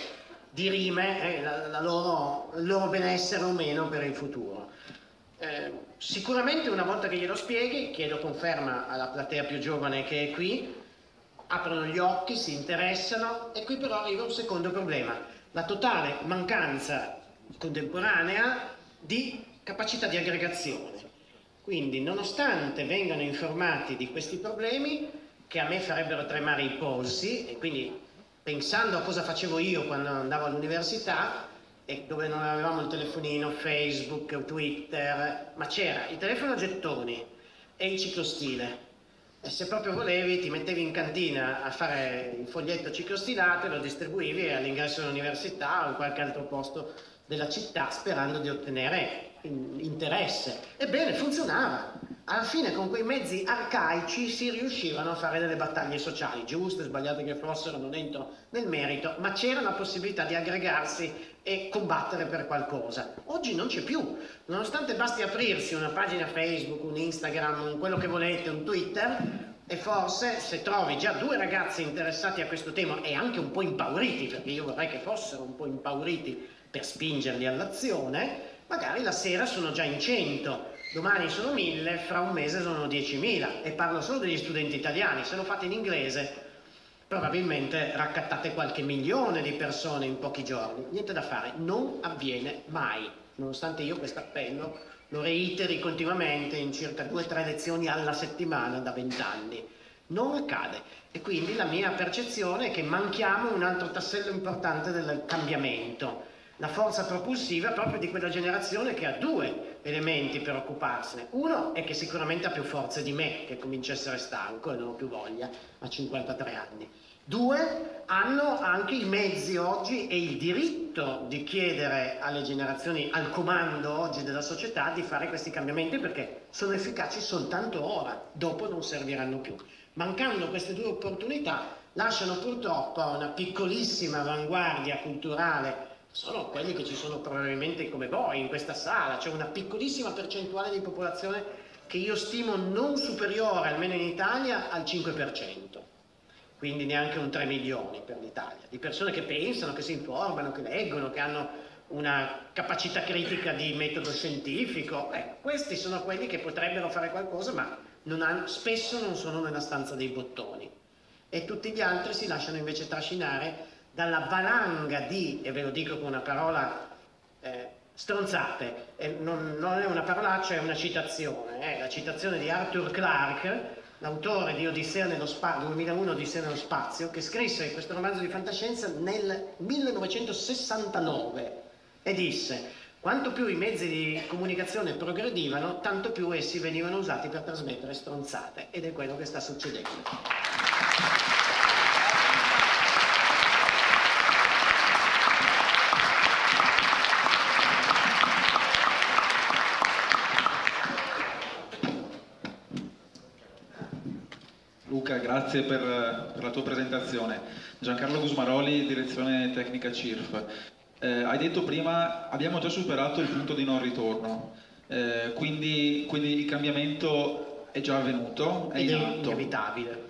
dirime eh, la, la loro, il loro benessere o meno per il futuro. Eh, sicuramente una volta che glielo spieghi, chiedo conferma alla platea più giovane che è qui, aprono gli occhi, si interessano, e qui però arriva un secondo problema: la totale mancanza contemporanea di capacità di aggregazione. Quindi, nonostante vengano informati di questi problemi, che a me farebbero tremare i polsi, e quindi pensando a cosa facevo io quando andavo all'università, e dove non avevamo il telefonino, Facebook, Twitter, ma c'era il telefono a gettoni e il ciclostile, e se proprio volevi ti mettevi in cantina a fare il foglietto ciclostilato e lo distribuivi all'ingresso dell'università o in qualche altro posto della città, sperando di ottenere interesse. Ebbene, funzionava. Alla fine con quei mezzi arcaici si riuscivano a fare delle battaglie sociali, giuste, sbagliate che fossero, non entro nel merito, ma c'era la possibilità di aggregarsi e combattere per qualcosa. Oggi non c'è più, nonostante basti aprirsi una pagina Facebook, un Instagram, un quello che volete, un Twitter, e forse se trovi già due ragazzi interessati a questo tema e anche un po' impauriti, perché io vorrei che fossero un po' impauriti per spingerli all'azione, magari la sera sono già in cento. Domani sono mille, fra un mese sono diecimila, e parlo solo degli studenti italiani. Se lo fate in inglese probabilmente raccattate qualche milione di persone in pochi giorni. Niente da fare, non avviene mai, nonostante io questo appello lo reiteri continuamente in circa due o tre lezioni alla settimana da vent'anni. Non accade, e quindi la mia percezione è che manchiamo un altro tassello importante del cambiamento, la forza propulsiva proprio di quella generazione che ha due elementi per occuparsene. Uno è che sicuramente ha più forze di me, che comincia a essere stanco e non ho più voglia a cinquantatré anni. Due, hanno anche i mezzi oggi e il diritto di chiedere alle generazioni al comando oggi della società di fare questi cambiamenti, perché sono efficaci soltanto ora, dopo non serviranno più. Mancando queste due opportunità, lasciano purtroppo una piccolissima avanguardia culturale. Sono quelli che ci sono probabilmente come voi in questa sala, c'è una piccolissima percentuale di popolazione che io stimo non superiore, almeno in Italia, al cinque per cento, quindi neanche un tre milioni per l'Italia, di persone che pensano, che si informano, che leggono, che hanno una capacità critica di metodo scientifico. Eh, questi sono quelli che potrebbero fare qualcosa, ma non hanno, spesso non sono nella stanza dei bottoni, e tutti gli altri si lasciano invece trascinare dalla valanga di, e ve lo dico con una parola, eh, stronzate, eh, non, non è una parolaccia, è una citazione, è la citazione di Arthur Clarke, l'autore di Odissea nello spazio, duemilauno Odissea nello spazio, che scrisse questo romanzo di fantascienza nel millenovecentosessantanove e disse: quanto più i mezzi di comunicazione progredivano, tanto più essi venivano usati per trasmettere stronzate, ed è quello che sta succedendo. Luca, grazie per, per la tua presentazione. Giancarlo Gusmaroli, direzione tecnica C I R F. Eh, hai detto prima, abbiamo già superato il punto di non ritorno, eh, quindi, quindi il cambiamento è già avvenuto, è in atto. Inevitabile.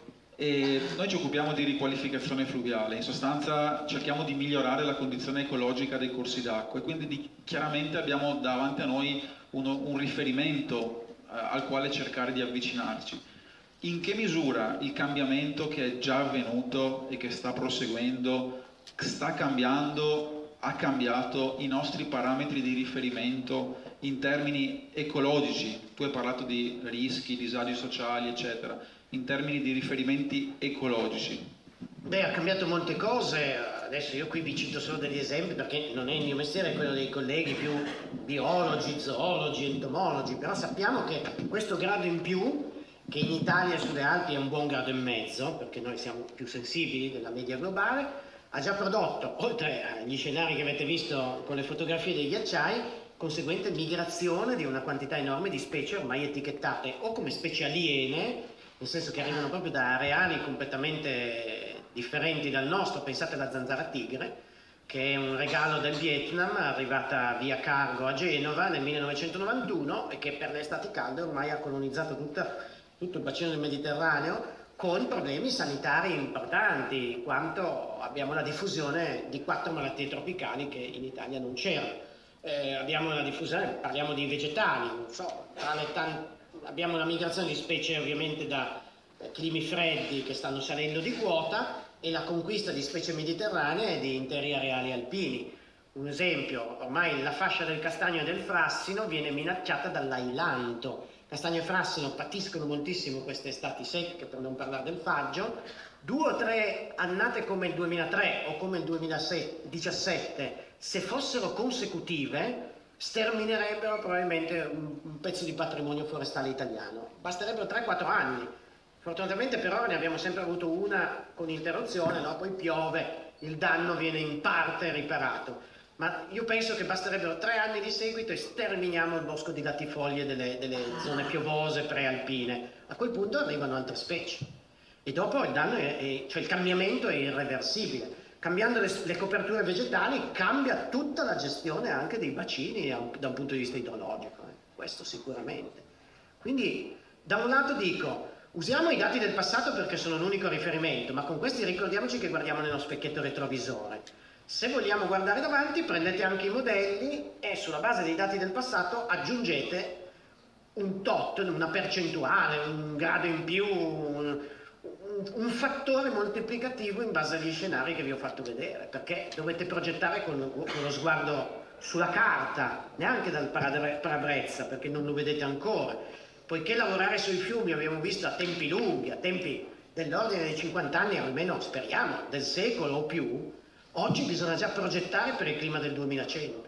E noi ci occupiamo di riqualificazione fluviale, in sostanza cerchiamo di migliorare la condizione ecologica dei corsi d'acqua, e quindi di, chiaramente abbiamo davanti a noi uno, un riferimento eh, al quale cercare di avvicinarci. In che misura il cambiamento che è già avvenuto e che sta proseguendo sta cambiando, ha cambiato i nostri parametri di riferimento in termini ecologici? Tu hai parlato di rischi, disagi sociali, eccetera, in termini di riferimenti ecologici. Beh, ha cambiato molte cose. Adesso io qui vi cito solo degli esempi, perché non è il mio mestiere, è quello dei colleghi più biologi, zoologi, entomologi, però sappiamo che questo grado in più, che in Italia sulle Alpi è un buon grado e mezzo, perché noi siamo più sensibili della media globale, ha già prodotto, oltre agli scenari che avete visto con le fotografie dei ghiacciai, conseguente migrazione di una quantità enorme di specie ormai etichettate o come specie aliene, nel senso che arrivano proprio da areali completamente differenti dal nostro. Pensate alla zanzara tigre, che è un regalo del Vietnam, arrivata via cargo a Genova nel millenovecentonovantuno, e che per le estati calde ormai ha colonizzato tutta tutto il bacino del Mediterraneo, con problemi sanitari importanti, quanto abbiamo la diffusione di quattro malattie tropicali che in Italia non c'erano. Eh, abbiamo la diffusione, parliamo di vegetali, non so, tra le abbiamo una migrazione di specie ovviamente da eh, climi freddi che stanno salendo di quota, e la conquista di specie mediterranee e di interi areali alpini. Un esempio, ormai la fascia del castagno e del frassino viene minacciata dall'ailanto. Castagno e frassino patiscono moltissimo queste estati secche, per non parlare del faggio. Due o tre annate come il duemilatré o come il duemiladiciassette, se fossero consecutive, sterminerebbero probabilmente un, un pezzo di patrimonio forestale italiano. Basterebbero tre quattro anni. Fortunatamente per ora ne abbiamo sempre avuto una con interruzione, no? Poi piove, il danno viene in parte riparato. Ma io penso che basterebbero tre anni di seguito e sterminiamo il bosco di latifoglie delle, delle zone piovose prealpine. A quel punto arrivano altre specie. E dopo il danno è, è, cioè il cambiamento è irreversibile. Cambiando le, le coperture vegetali cambia tutta la gestione anche dei bacini da un, da un punto di vista idrologico. Eh. Questo sicuramente. Quindi da un lato dico, usiamo i dati del passato perché sono l'unico riferimento, ma con questi ricordiamoci che guardiamo nello specchietto retrovisore. Se vogliamo guardare davanti, prendete anche i modelli e sulla base dei dati del passato aggiungete un tot, una percentuale, un grado in più, un, un, un fattore moltiplicativo in base agli scenari che vi ho fatto vedere, perché dovete progettare con, con lo sguardo sulla carta, neanche dal parabrezza, perché non lo vedete ancora, poiché lavorare sui fiumi abbiamo visto a tempi lunghi, a tempi dell'ordine dei cinquanta anni, almeno speriamo, del secolo o più, oggi bisogna già progettare per il clima del duemilacento.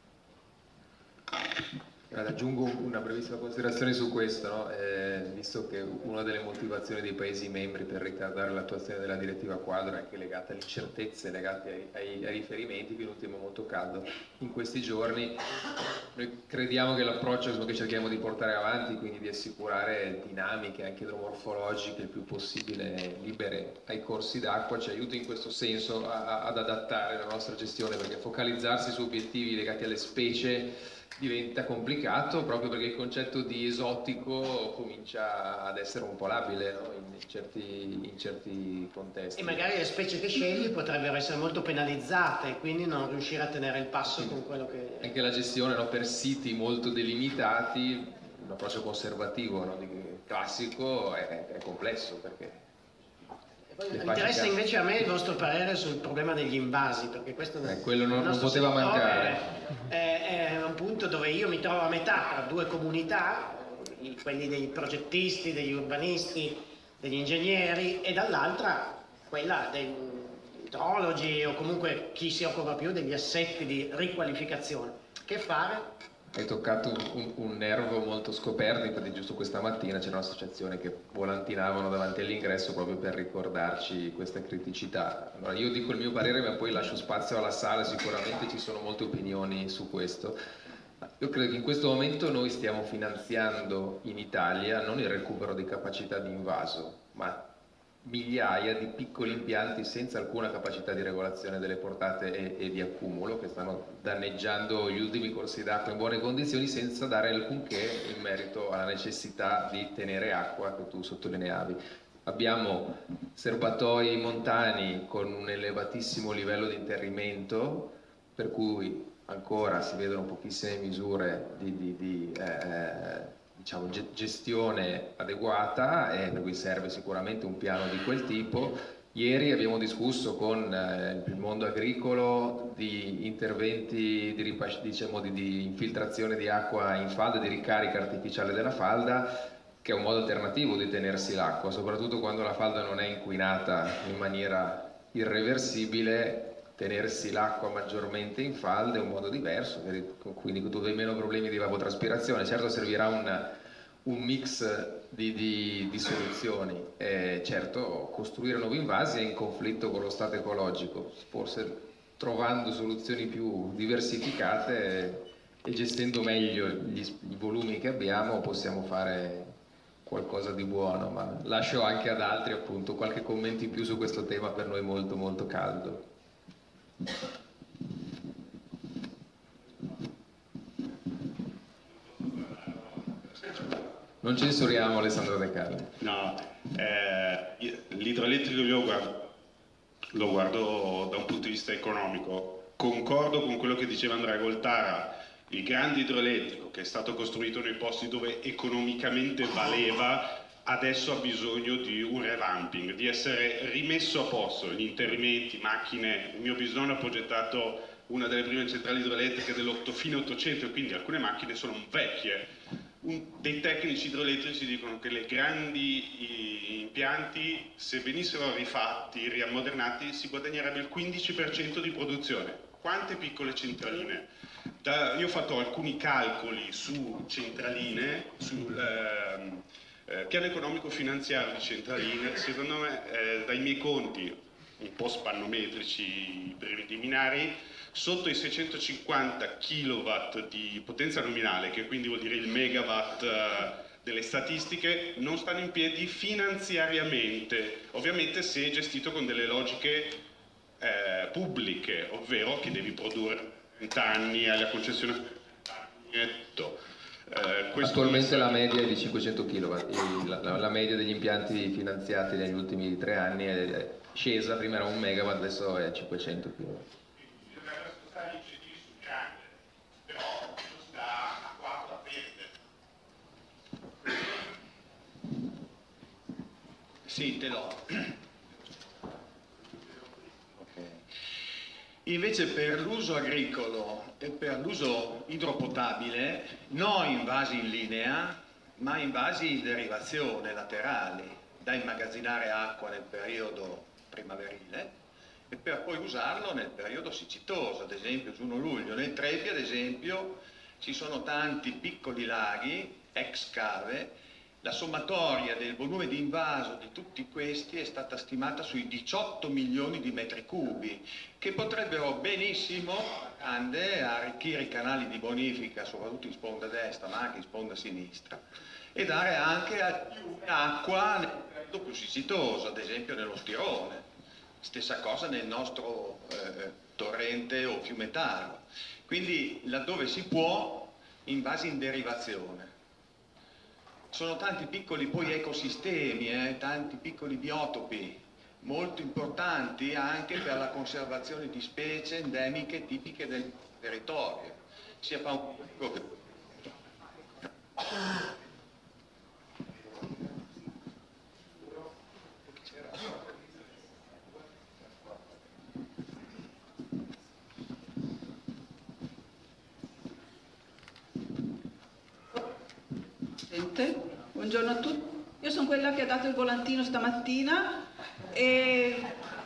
Aggiungo una brevissima considerazione su questo, no? eh, visto che una delle motivazioni dei Paesi membri per ritardare l'attuazione della direttiva quadro è anche legata alle incertezze legate ai, ai, ai riferimenti, che è un tema molto caldo in questi giorni. Noi crediamo che l'approccio che cerchiamo di portare avanti, quindi di assicurare dinamiche anche idromorfologiche il più possibile libere ai corsi d'acqua, ci aiuti in questo senso a, a, ad adattare la nostra gestione, perché focalizzarsi su obiettivi legati alle specie diventa complicato, proprio perché il concetto di esotico comincia ad essere un po' labile, no? in, certi, in certi contesti. E magari le specie che scegli potrebbero essere molto penalizzate e quindi non riuscire a tenere il passo sì. con quello che... Anche la gestione, no? per siti molto delimitati, un approccio conservativo, no? classico, è, è complesso, perché... Interessa invece a me il vostro parere sul problema degli invasi, perché questo eh, quello non, non poteva mancare. È, è un punto dove io mi trovo a metà tra due comunità, quelli dei progettisti, degli urbanisti, degli ingegneri, e dall'altra quella degli idrologi o comunque chi si occupa più degli assetti di riqualificazione. Che fare? Hai toccato un, un, un nervo molto scoperto, infatti giusto questa mattina c'era un'associazione che volantinavano davanti all'ingresso proprio per ricordarci questa criticità. Allora io dico il mio parere, ma poi lascio spazio alla sala, sicuramente ci sono molte opinioni su questo. Io credo che in questo momento noi stiamo finanziando in Italia non il recupero di capacità di invaso, ma migliaia di piccoli impianti senza alcuna capacità di regolazione delle portate e, e di accumulo, che stanno danneggiando gli ultimi corsi d'acqua in buone condizioni senza dare alcunché in merito alla necessità di tenere acqua che tu sottolineavi. Abbiamo serbatoi montani con un elevatissimo livello di interrimento, per cui ancora si vedono pochissime misure di, di, di eh, diciamo, gestione adeguata, e per cui serve sicuramente un piano di quel tipo. Ieri abbiamo discusso con eh, il mondo agricolo di interventi di, diciamo, di, di infiltrazione di acqua in falda, di ricarica artificiale della falda, che è un modo alternativo di tenersi l'acqua, soprattutto quando la falda non è inquinata in maniera irreversibile. Tenersi l'acqua maggiormente in falda è un modo diverso, quindi tu hai meno problemi di evapotranspirazione. Certo servirà un, un mix di, di, di soluzioni, e certo costruire nuovi invasi è in conflitto con lo stato ecologico, forse trovando soluzioni più diversificate e gestendo meglio gli, i volumi che abbiamo possiamo fare qualcosa di buono, ma lascio anche ad altri appunto qualche commento in più su questo tema per noi molto molto caldo. Non censuriamo Alessandro De Carli. No, eh, l'idroelettrico io guardo, lo guardo da un punto di vista economico. Concordo con quello che diceva Andrea Goltara. Il grande idroelettrico che è stato costruito nei posti dove economicamente valeva adesso ha bisogno di un revamping, di essere rimesso a posto, gli interrimenti, macchine. Il mio bisnonno ha progettato una delle prime centrali idroelettriche dell'otto fine ottocento, e quindi alcune macchine sono vecchie. Un, dei tecnici idroelettrici dicono che le grandi impianti, se venissero rifatti, riammodernati, si guadagnerebbe il quindici per cento di produzione. Quante piccole centraline? Da, io ho fatto alcuni calcoli su centraline, sul eh, eh, piano economico finanziario di centraline. Secondo me, eh, dai miei conti, un po' spannometrici preliminari, sotto i seicentocinquanta kilowatt di potenza nominale, che quindi vuol dire il megawatt eh, delle statistiche, non stanno in piedi finanziariamente, ovviamente se gestito con delle logiche eh, pubbliche, ovvero che devi produrre trenta anni alla concessione. Eh, Attualmente la media è di cinquecento kilowatt, la, la, la media degli impianti finanziati negli ultimi tre anni è scesa, prima era un megawatt, adesso è cinquecento kilowatt. Sì, te l'ho. Okay. Invece per l'uso agricolo e per l'uso idropotabile, non invasi in linea, ma invasi in derivazione laterali, da immagazzinare acqua nel periodo primaverile e per poi usarlo nel periodo siccitoso, ad esempio il primo luglio. Nel Trepi, ad esempio, ci sono tanti piccoli laghi, ex cave. La sommatoria del volume di invaso di tutti questi è stata stimata sui diciotto milioni di metri cubi, che potrebbero benissimo andare a arricchire i canali di bonifica, soprattutto in sponda destra, ma anche in sponda sinistra, e dare anche acqua nel periodo più siccitoso, ad esempio nello Stirone. Stessa cosa nel nostro eh, torrente o fiume Taro. Quindi laddove si può, invasi in derivazione. Sono tanti piccoli poi ecosistemi, eh, tanti piccoli biotopi, molto importanti anche per la conservazione di specie endemiche tipiche del territorio. Sia faunico che... Buongiorno a tutti, io sono quella che ha dato il volantino stamattina e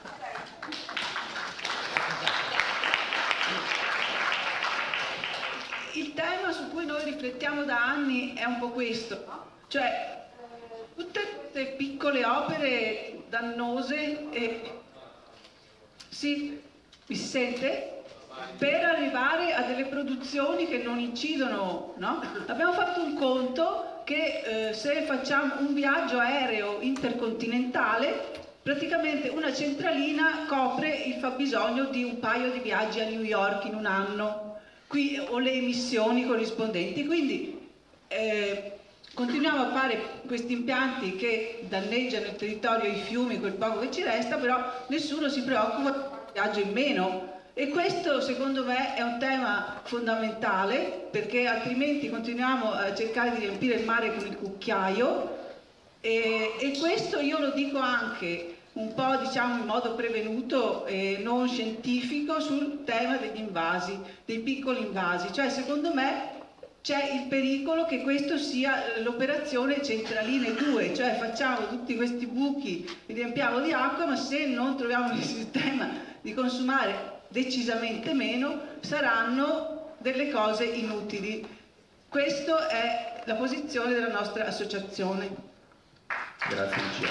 il tema su cui noi riflettiamo da anni è un po' questo, no? Cioè tutte queste piccole opere dannose e sì, mi si sente? Per arrivare a delle produzioni che non incidono, no? Abbiamo fatto un conto che eh, se facciamo un viaggio aereo intercontinentale, praticamente una centralina copre il fabbisogno di un paio di viaggi a New York in un anno, qui, o le emissioni corrispondenti. Quindi eh, continuiamo a fare questi impianti che danneggiano il territorio, i fiumi, quel poco che ci resta, però nessuno si preoccupa di un viaggio in meno. E questo secondo me è un tema fondamentale, perché altrimenti continuiamo a cercare di riempire il mare con il cucchiaio e, e questo io lo dico anche un po' diciamo in modo prevenuto e non scientifico sul tema degli invasi, dei piccoli invasi. Cioè secondo me c'è il pericolo che questo sia l'operazione centraline due, cioè facciamo tutti questi buchi, li riempiamo di acqua, ma se non troviamo il sistema di consumare decisamente meno, saranno delle cose inutili. Questa è la posizione della nostra associazione. Grazie Lucia.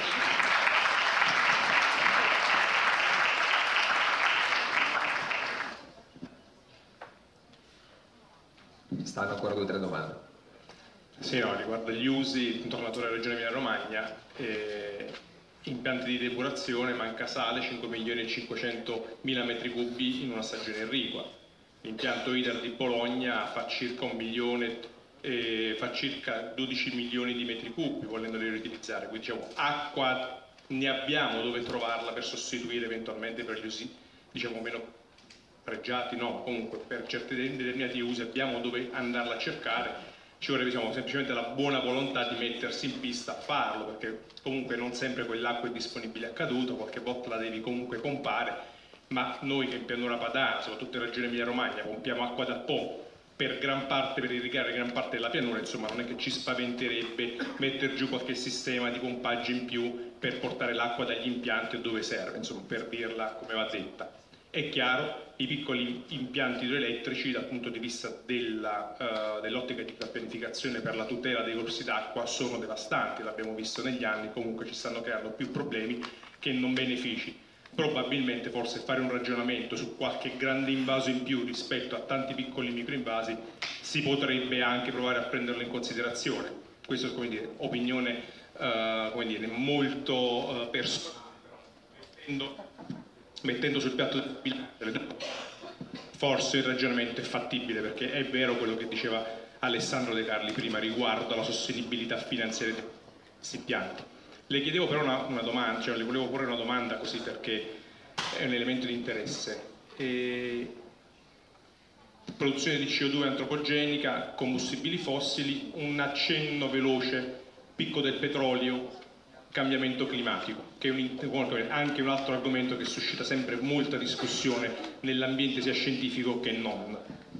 Stanno ancora due o tre domande. Sì, no, riguardo agli usi, tornato alla regione Emilia Romagna, eh, impianti di depurazione, manca sale, cinque milioni e cinquecentomila metri cubi in una stagione irrigua. L'impianto Iter di Bologna fa circa un milione, eh, fa circa dodici milioni di metri cubi, volendoli riutilizzare. Quindi diciamo, acqua ne abbiamo dove trovarla per sostituire eventualmente per gli usi, diciamo, meno pregiati, no, comunque per certi determinati usi abbiamo dove andarla a cercare. Ci vorrebbe diciamo, semplicemente la buona volontà di mettersi in pista a farlo, perché comunque non sempre quell'acqua è disponibile a caduto, qualche volta la devi comunque pompare, ma noi che in pianura padana, soprattutto in regione Emilia Romagna, pompiamo acqua da po' per gran parte, per irrigare gran parte della pianura, insomma non è che ci spaventerebbe mettere giù qualche sistema di pompaggio in più per portare l'acqua dagli impianti dove serve, insomma per dirla come va detta. È chiaro, i piccoli impianti idroelettrici dal punto di vista dell'ottica uh, dell di pianificazione per la tutela dei corsi d'acqua sono devastanti, l'abbiamo visto negli anni, comunque ci stanno creando più problemi che non benefici. Probabilmente forse fare un ragionamento su qualche grande invaso in più rispetto a tanti piccoli microinvasi si potrebbe anche provare a prenderlo in considerazione. Questa è come dire, opinione uh, come dire, molto uh, personale. Mettendo sul piatto del bilancio, forse il ragionamento è fattibile, perché è vero quello che diceva Alessandro De Carli prima riguardo alla sostenibilità finanziaria di questi impianti. Le chiedevo però una, una domanda, cioè le volevo porre una domanda così perché è un elemento di interesse. E... produzione di C O due antropogenica, combustibili fossili, un accenno veloce, picco del petrolio, cambiamento climatico, che è un, anche un altro argomento che suscita sempre molta discussione nell'ambiente sia scientifico che non.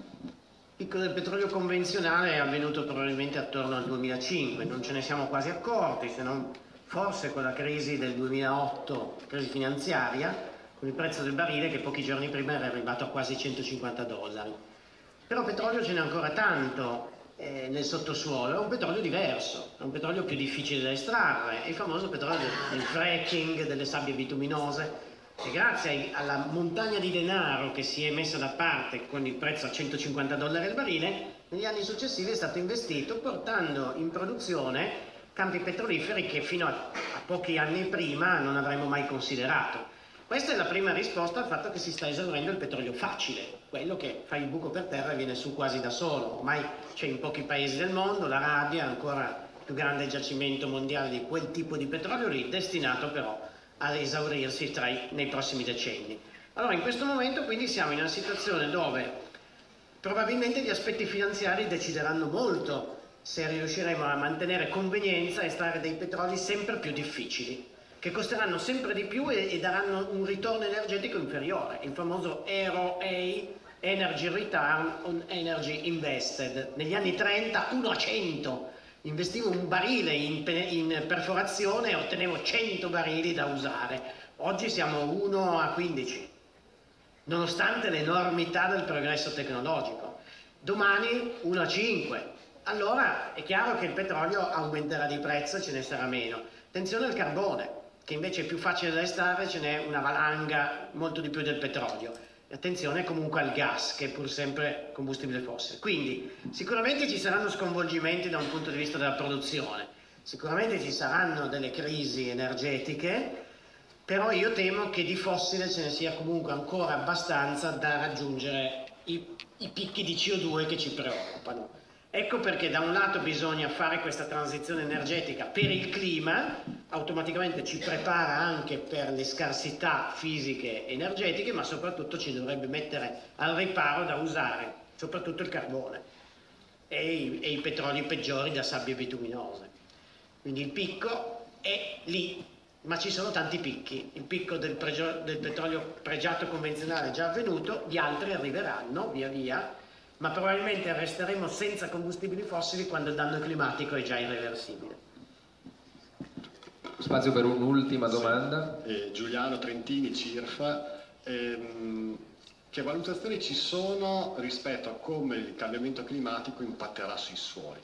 Il picco del petrolio convenzionale è avvenuto probabilmente attorno al duemilacinque, non ce ne siamo quasi accorti, se non forse con la crisi del duemilaotto, crisi finanziaria, con il prezzo del barile che pochi giorni prima era arrivato a quasi centocinquanta dollari. Però petrolio ce n'è ancora tanto eh, nel sottosuolo, è un petrolio diverso, è un petrolio più difficile da estrarre, è il famoso petrolio del, del fracking, delle sabbie bituminose, e grazie alla montagna di denaro che si è messa da parte con il prezzo a centocinquanta dollari al barile, negli anni successivi è stato investito portando in produzione campi petroliferi che fino a, a pochi anni prima non avremmo mai considerato. Questa è la prima risposta al fatto che si sta esaurendo il petrolio facile, quello che fa il buco per terra e viene su quasi da solo. Ormai c'è in pochi paesi del mondo, l'Arabia è ancora il più grande giacimento mondiale di quel tipo di petrolio lì, destinato però a esaurirsi tra i, nei prossimi decenni. Allora in questo momento quindi siamo in una situazione dove probabilmente gli aspetti finanziari decideranno molto se riusciremo a mantenere convenienza e estrarre dei petroli sempre più difficili, che costeranno sempre di più e, e daranno un ritorno energetico inferiore, il famoso E R O A, Energy Return on Energy Invested. Negli anni trenta uno a cento, investivo un barile in, in perforazione e ottenevo cento barili da usare, oggi siamo uno a quindici, nonostante l'enormità del progresso tecnologico. Domani uno a cinque, allora è chiaro che il petrolio aumenterà di prezzo e ce ne sarà meno. Attenzione al carbone, che invece è più facile da estrarre, ce n'è una valanga molto di più del petrolio. E attenzione comunque al gas, che è pur sempre combustibile fossile. Quindi sicuramente ci saranno sconvolgimenti da un punto di vista della produzione, sicuramente ci saranno delle crisi energetiche, però io temo che di fossile ce ne sia comunque ancora abbastanza da raggiungere i, i picchi di C O due che ci preoccupano. Ecco perché da un lato bisogna fare questa transizione energetica per il clima, automaticamente ci prepara anche per le scarsità fisiche energetiche, ma soprattutto ci dovrebbe mettere al riparo da usare soprattutto il carbone e i, e i petroli peggiori da sabbie bituminose. Quindi il picco è lì, ma ci sono tanti picchi. Il picco del, pregio, del petrolio pregiato convenzionale è già avvenuto, gli altri arriveranno via via, ma probabilmente resteremo senza combustibili fossili quando il danno climatico è già irreversibile. Spazio per un'ultima domanda. Sì. Eh, Giuliano Trentini, CIRF. Ehm, che valutazioni ci sono rispetto a come il cambiamento climatico impatterà sui suoli?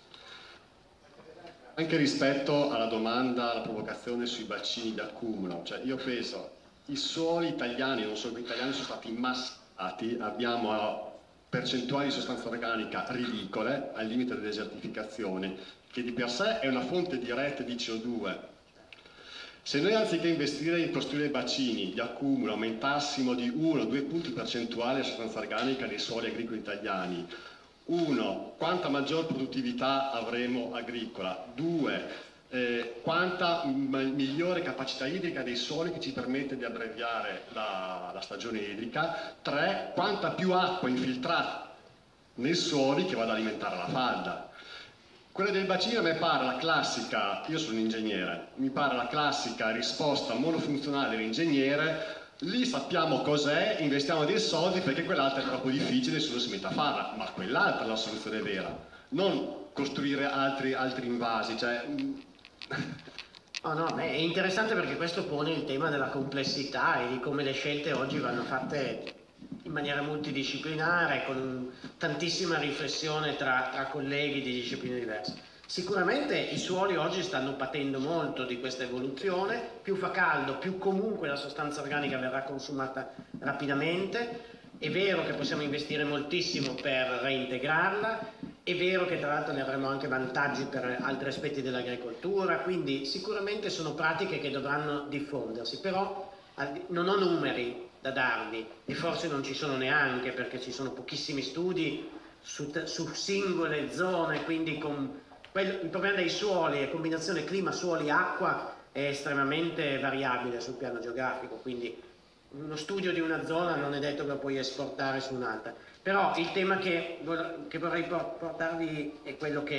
Anche rispetto alla domanda, alla provocazione sui bacini di accumulo. Cioè, io penso, i suoli italiani, non solo italiani, sono stati massati, abbiamo percentuali di sostanza organica ridicole, al limite della desertificazione, che di per sé è una fonte diretta di C O due. Se noi anziché investire in costruire bacini di accumulo aumentassimo di uno due punti percentuali la sostanza organica dei suoli agricoli italiani, uno, quanta maggior produttività avremo agricola, due, eh, quanta migliore capacità idrica dei suoli che ci permette di abbreviare la, la stagione idrica, tre, quanta più acqua infiltrata nei suoli che va ad alimentare la falda. Quella del bacino a me pare la classica, io sono un ingegnere, mi pare la classica risposta monofunzionale dell'ingegnere, lì sappiamo cos'è, investiamo dei soldi perché quell'altra è troppo difficile, nessuno si mette a farla, ma quell'altra è la soluzione vera, non costruire altri, altri invasi. Cioè... Oh no, beh, è interessante perché questo pone il tema della complessità e di come le scelte oggi vanno fatte in maniera multidisciplinare, con tantissima riflessione tra, tra colleghi di discipline diverse. Sicuramente i suoli oggi stanno patendo molto di questa evoluzione, più fa caldo, più comunque la sostanza organica verrà consumata rapidamente. È vero che possiamo investire moltissimo per reintegrarla, è vero che tra l'altro ne avremo anche vantaggi per altri aspetti dell'agricoltura, quindi sicuramente sono pratiche che dovranno diffondersi, però non ho numeri da darvi e forse non ci sono neanche perché ci sono pochissimi studi su, su singole zone, quindi con quello, il problema dei suoli e combinazione clima, suoli, acqua è estremamente variabile sul piano geografico, quindi uno studio di una zona non è detto che lo puoi esportare su un'altra. Però il tema che, che vorrei portarvi è quello che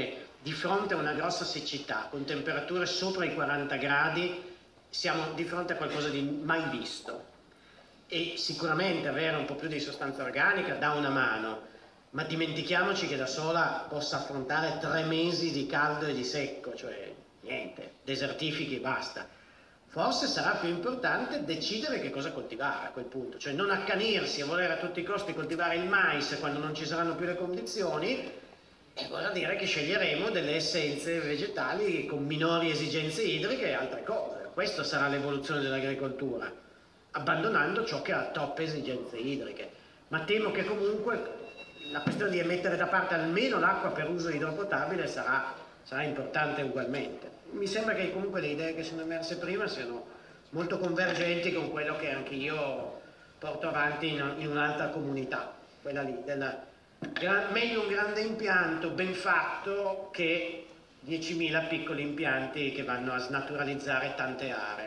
di fronte a una grossa siccità, con temperature sopra i quaranta gradi, siamo di fronte a qualcosa di mai visto. E sicuramente avere un po' più di sostanza organica dà una mano, ma dimentichiamoci che da sola possa affrontare tre mesi di caldo e di secco, cioè niente, desertifichi e basta. Forse sarà più importante decidere che cosa coltivare a quel punto, cioè non accanirsi a volere a tutti i costi coltivare il mais quando non ci saranno più le condizioni, e vorrà dire che sceglieremo delle essenze vegetali con minori esigenze idriche e altre cose. Questa sarà l'evoluzione dell'agricoltura, abbandonando ciò che ha troppe esigenze idriche. Ma temo che comunque la questione di mettere da parte almeno l'acqua per uso idropotabile sarà, sarà importante ugualmente. Mi sembra che comunque le idee che sono emerse prima siano molto convergenti con quello che anche io porto avanti in, in un'altra comunità, quella lì, della, meglio un grande impianto ben fatto che diecimila piccoli impianti che vanno a snaturalizzare tante aree.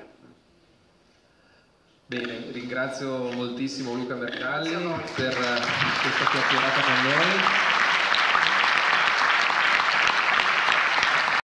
Bene, ringrazio moltissimo Luca Mercalli per questa chiacchierata con noi.